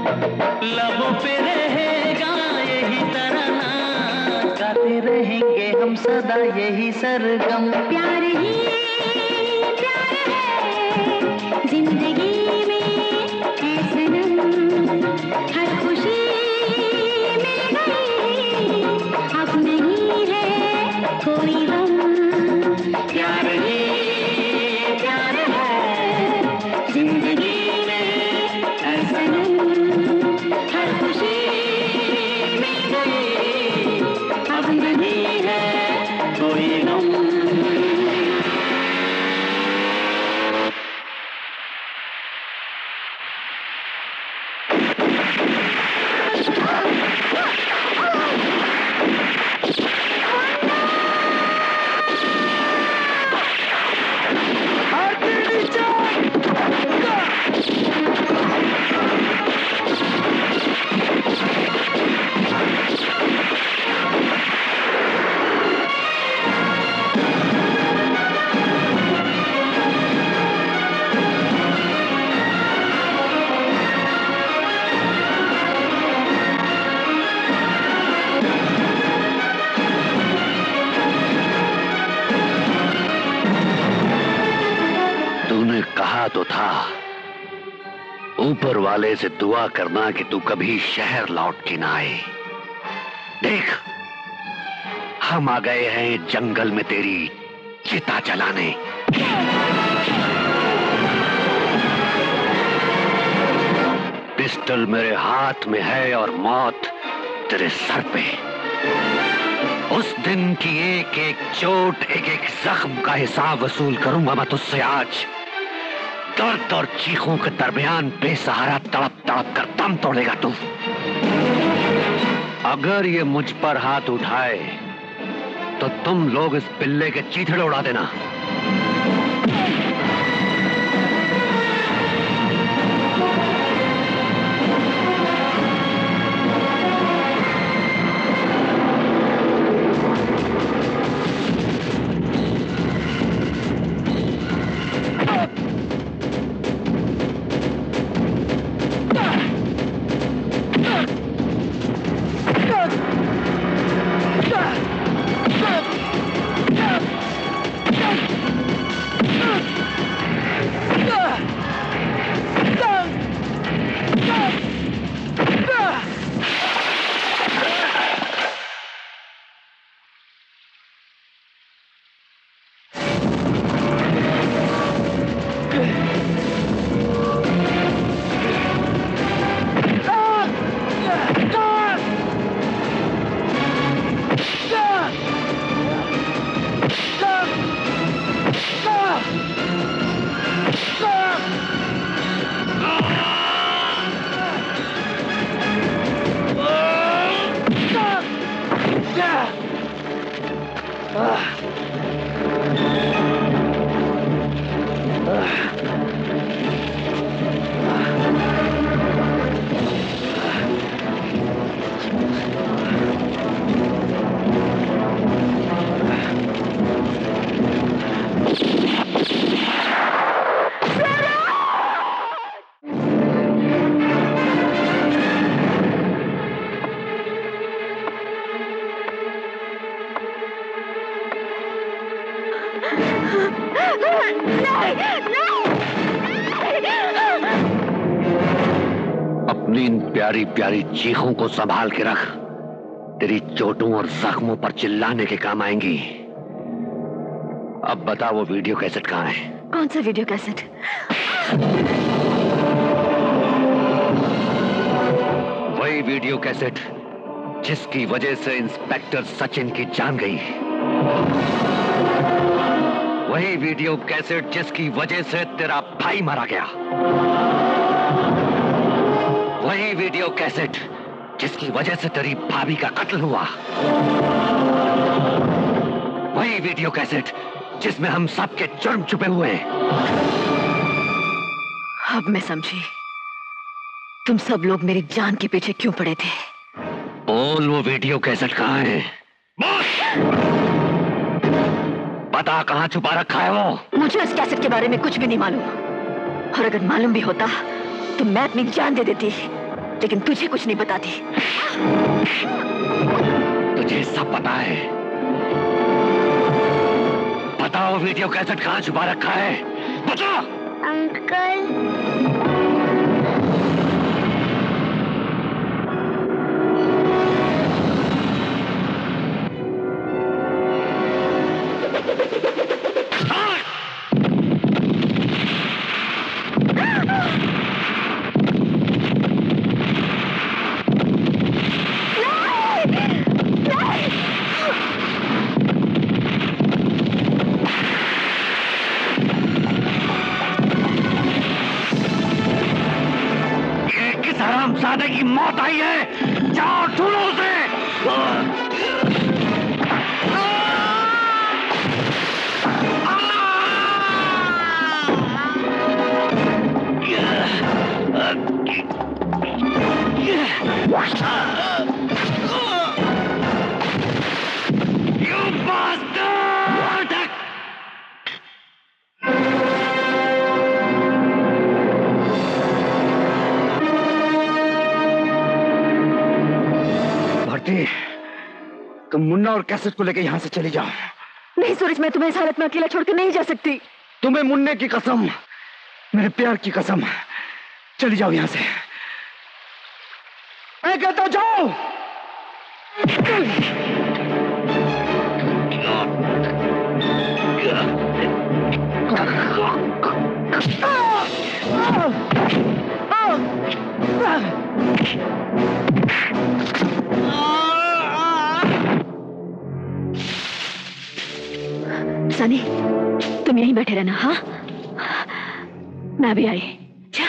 लबों पे रहेगा यही तराना, गाते रहेंगे हम सदा यही सरगम। प्यार ही प्यार है जिंदगी में है सनम, हर खुशी मिल गई अब नहीं है कोई गम। प्यार ही प्यार है जिंदगी में है सनम, हर खुशी मिल गई अब नहीं है कोई गम। तो था ऊपर वाले से दुआ करना कि तू कभी शहर लौट के ना आए। देख हम आ गए हैं जंगल में तेरी चिता जलाने। पिस्टल मेरे हाथ में है और मौत तेरे सर पे। उस दिन की एक एक चोट एक एक जख्म का हिसाब वसूल करूंगा मैं तुझसे आज। दर्द और चीखों के दरमियान बेसहारा तड़प तड़प कर दम तोड़ेगा तू। अगर ये मुझ पर हाथ उठाए तो तुम लोग इस पिल्ले के चीथड़े उड़ा देना। अपनी इन प्यारी प्यारी चीखों को संभाल के रख। तेरी चोटों और जख्मों पर चिल्लाने के काम आएंगी। अब बता वो वीडियो कैसेट कहाँ है? कौन सा वीडियो कैसेट? वही वीडियो कैसेट जिसकी वजह से इंस्पेक्टर सचिन की जान गई। वही वीडियो कैसेट जिसकी वजह से तेरा भाई मारा गया। वही वीडियो कैसेट जिसकी वजह से तेरी भाभी का कत्ल हुआ। वही वीडियो कैसेट जिसमें हम सबके जुर्म छुपे हुए हैं। अब मैं समझी तुम सब लोग मेरी जान के पीछे क्यों पड़े थे। बोल वो वीडियो कैसेट कहाँ है? बता कहाँ छुपा रखा है वो? मुझे उस कैसेट के बारे में कुछ भी नहीं मालूम, और अगर मालूम भी होता तो मैं अपनी जान दे देती। लेकिन तुझे कुछ नहीं बताती। तुझे सब पता है। बताओ वीडियो कैसेट कहाँ छुपा रखा है, बता। अंकल हरामजादे की मौत आई है, जाओ ढूंढो उसे। You bastard! भारती, तुम मुन्ना और कैसेट को लेकर यहाँ से चली जाओ। नहीं सूरज, मैं तुम्हें इस हालत में अकेला छोड़कर नहीं जा सकती। तुम्हें मुन्ने की कसम, मेरे प्यार की कसम, चली जाओ यहाँ से। मैं कहता हूँ जाओ। सनी, तुम यहीं बैठे रहना। हाँ, मैं भी आई। जा।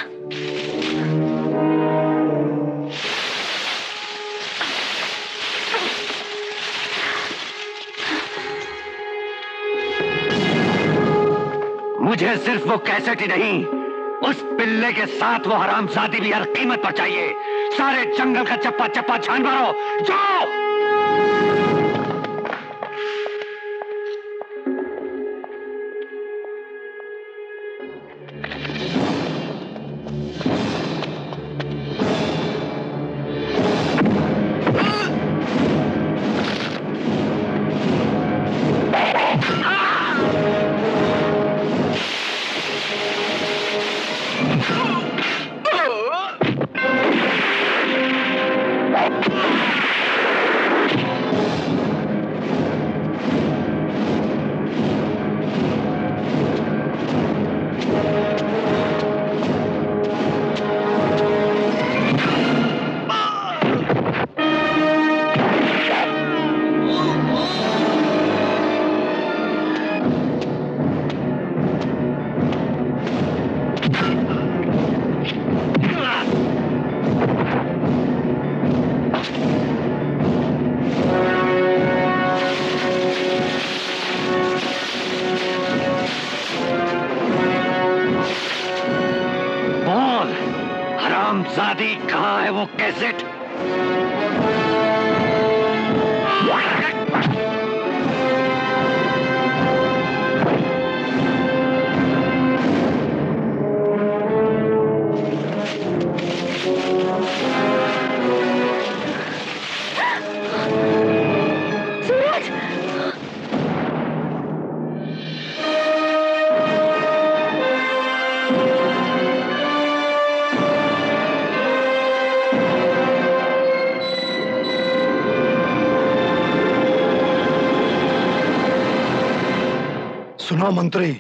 मुझे सिर्फ वो कैसेट ही नहीं, उस पिल्ले के साथ वो हरामजादी भी हर कीमत पर चाहिए। सारे जंगल का चप्पा चप्पा छान मारो, जाओ। हरामजादी, कहाँ है वो कैसेट? सुना मंत्री,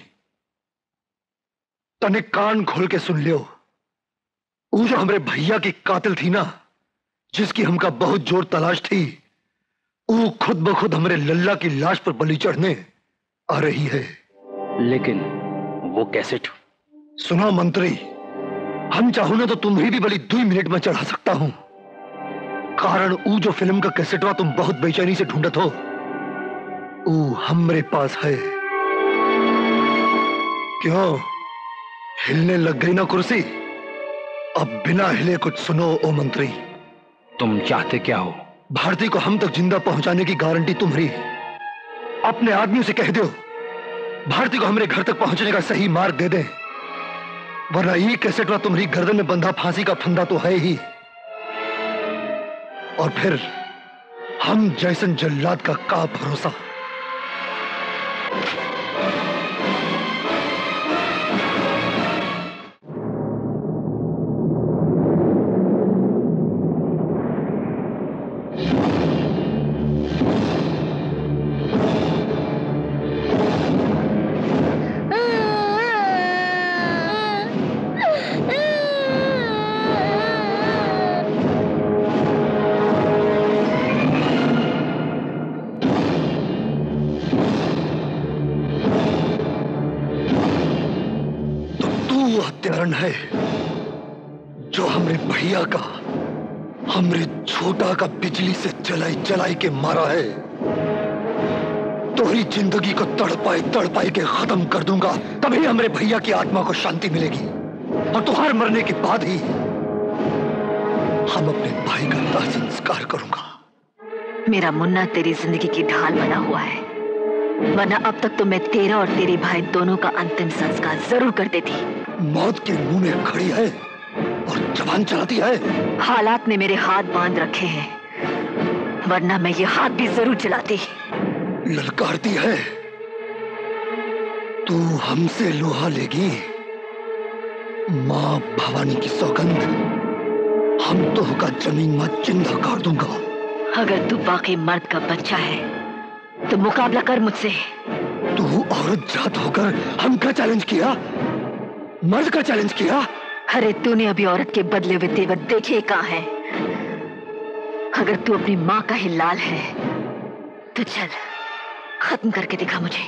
तने कान खोल के सुन लियो। वो जो हमारे भैया की कातिल थी ना, जिसकी हमका बहुत जोर तलाश थी, वो खुद ब खुद हमारे लल्ला की लाश पर बलि चढ़ने आ रही है। लेकिन वो कैसेट? सुना मंत्री, हम चाहो ना तो तुम्हें भी बलि दो मिनट में चढ़ा सकता हूं। कारण वो जो फिल्म का कैसेटवा तुम बहुत बेचैनी से ढूंढत हो, वो हमारे पास है। क्यों, हिलने लग गई ना कुर्सी? अब बिना हिले कुछ सुनो ओ मंत्री। तुम चाहते क्या हो? भारती को हम तक जिंदा पहुंचाने की गारंटी तुम्हारी। अपने आदमियों से कह दो भारती को हमारे घर तक पहुंचने का सही मार्ग दे दे, वरना ये कैसेटवा तुम्हारी गर्दन में बंधा फांसी का फंदा तो है ही, और फिर हम जैसन जल्लाद का का भरोसा। हत्यारण है जो हमरे भैया का, हमरे छोटा का बिजली से जलाई जलाई के मारा है। तोहरी जिंदगी को तड़पाई तड़पाई के खत्म कर दूंगा, तभी हमरे भैया की आत्मा को शांति मिलेगी। और तुम्हारे मरने के बाद ही हम अपने भाई का दाह संस्कार करूंगा। मेरा मुन्ना तेरी जिंदगी की ढाल बना हुआ है, वरना अब तक तो मैं तेरा और तेरे भाई दोनों का अंतिम संस्कार जरूर कर देती। मौत के मुंह में खड़ी है और जबान चलाती है। हालात ने मेरे हाथ बांध रखे हैं, वरना मैं ये हाथ भी जरूर चलाती। ललकारती है, तू हमसे लोहा लेगी। माँ भवानी की सौगंध, हम तो का जमीन में जिंदा कर दूंगा। अगर तू बाकी मर्द का बच्चा है तो मुकाबला कर मुझसे। तू औरत जात होकर हमका चैलेंज किया, मर्द का चैलेंज किया। अरे तूने अभी औरत के बदले हुए तेवर देखे कहाँ है? अगर तू अपनी माँ का ही लाल है तो चल खत्म करके दिखा मुझे।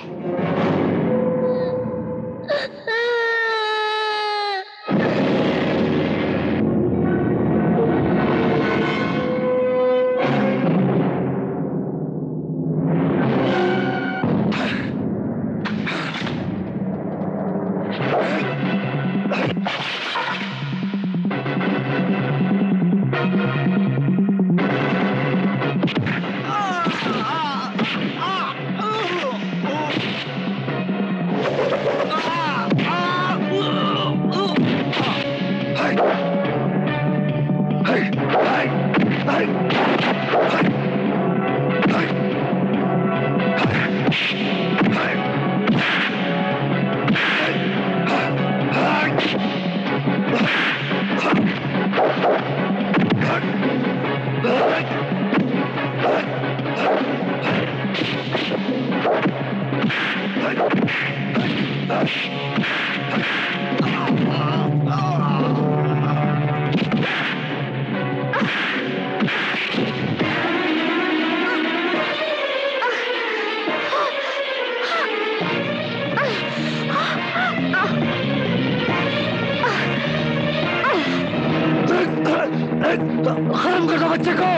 खत्म कर दो बच्चे को।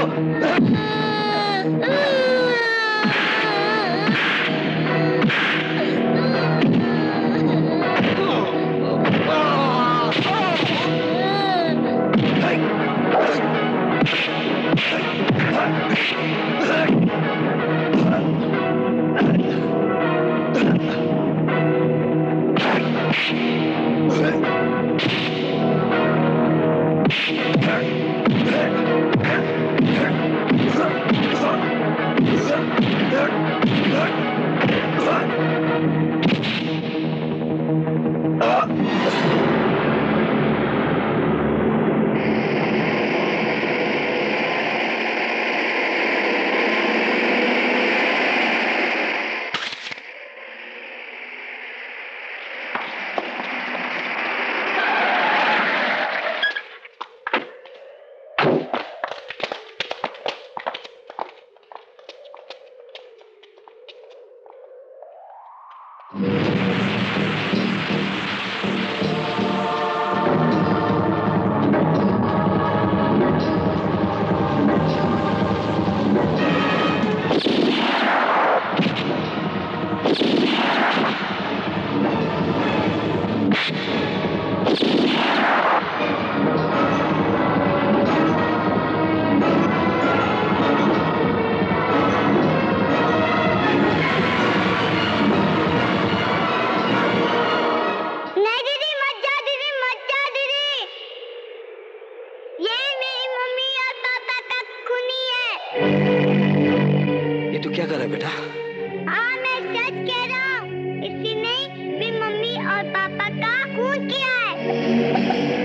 क्या कर रहा है बेटा? हाँ मैं सच कह रहा हूँ, इसने भी मम्मी और पापा का खून किया है।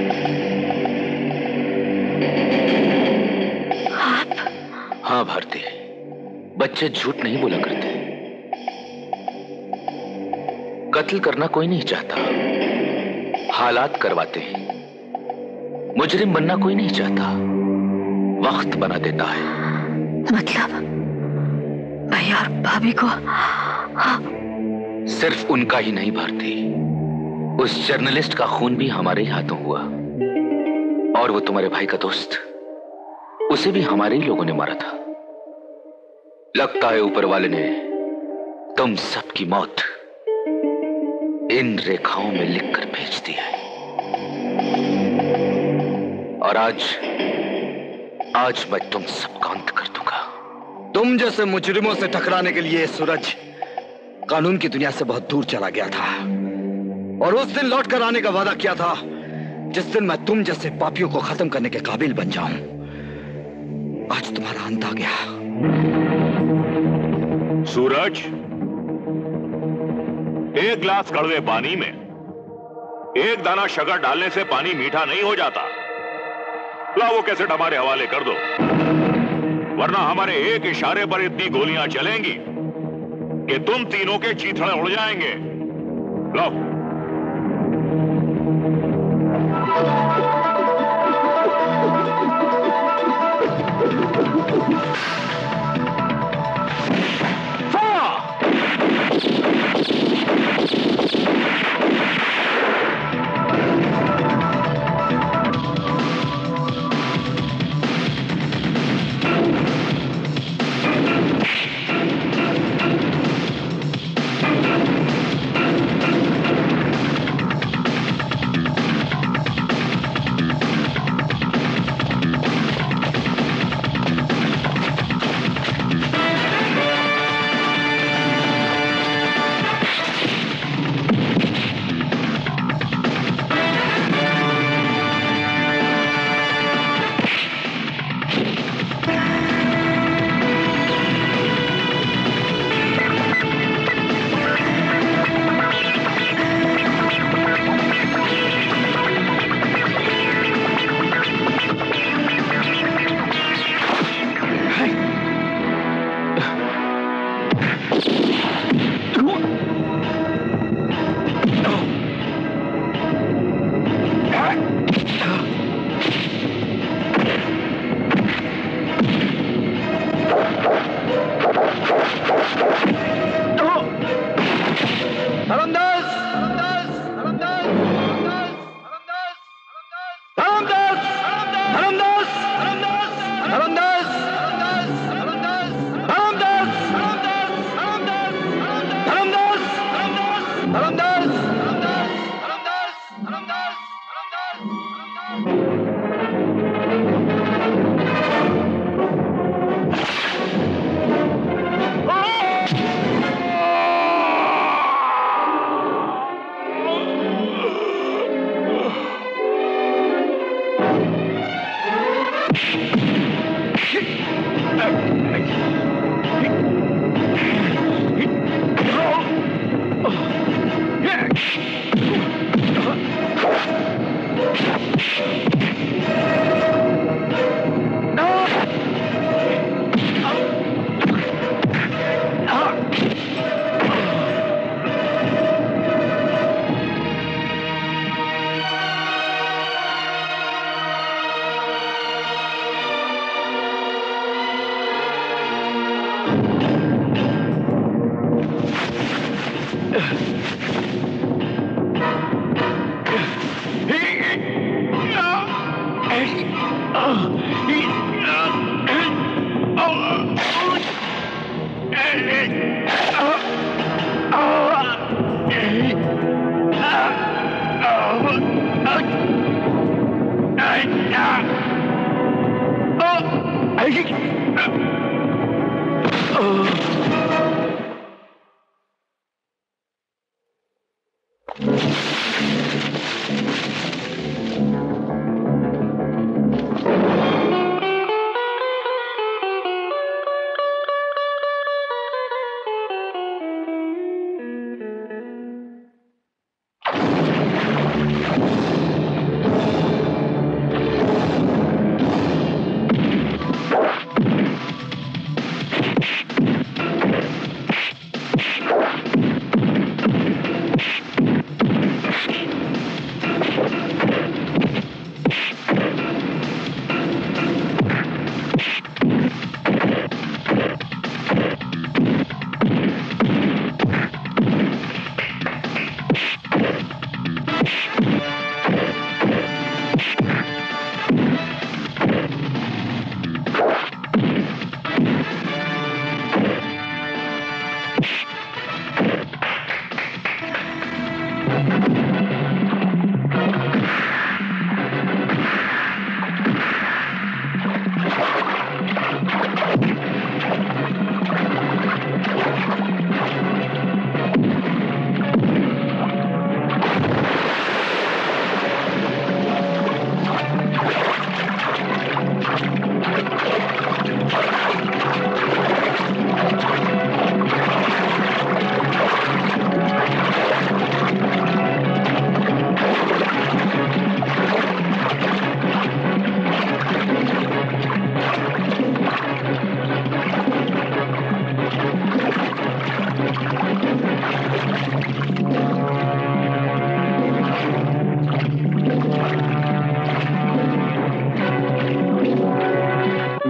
आप? हाँ भारती, बच्चे झूठ नहीं बोला करते। कत्ल करना कोई नहीं चाहता, हालात करवाते हैं। मुजरिम बनना कोई नहीं चाहता, वक्त बना देता है। मतलब भैया और भाभी को? हाँ। सिर्फ उनका ही नहीं भारती, उस जर्नलिस्ट का खून भी हमारे ही हाथों हुआ। और वो तुम्हारे भाई का दोस्त, उसे भी हमारे ही लोगों ने मारा था। लगता है ऊपर वाले ने तुम सबकी मौत इन रेखाओं में लिखकर भेज दी है। और आज आज मैं तुम सबका अंत कर दूंगा। तुम जैसे मुजरिमों से टकराने के लिए सूरज कानून की दुनिया से बहुत दूर चला गया था और उस दिन लौट कर आने का वादा किया था जिस दिन मैं तुम जैसे पापियों को खत्म करने के काबिल बन जाऊं। आज तुम्हारा अंत आ गया। सूरज, एक गिलास कड़वे पानी में एक दाना शक्कर डालने से पानी मीठा नहीं हो जाता। ला वो कैसेट हमारे हवाले कर दो, वरना हमारे एक इशारे पर इतनी गोलियां चलेंगी कि तुम तीनों के चीथड़े उड़ जाएंगे। लो।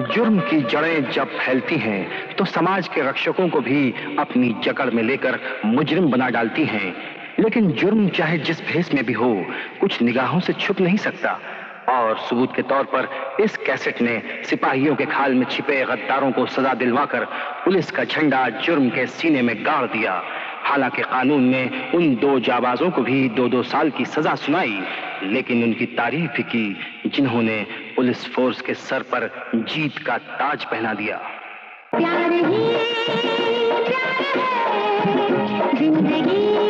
जुर्म की जड़ें जब फैलती हैं तो समाज के रक्षकों को भी अपनी जकड़ में लेकर मुजरिम बना डालती हैं। लेकिन जुर्म चाहे जिस भेष में भी हो, कुछ निगाहों से छुप नहीं सकता। और सबूत के तौर पर इस कैसेट ने सिपाहियों के खाल में छिपे गद्दारों को सजा दिलवाकर पुलिस का झंडा जुर्म के सीने में गाड़ दिया। हालांकि कानून ने उन दो जाबाजों को भी दो दो साल की सजा सुनाई, लेकिन उनकी तारीफ भी की जिन्होंने पुलिस फोर्स के सर पर जीत का ताज पहना दिया। प्यार ही प्यार है, जिंदगी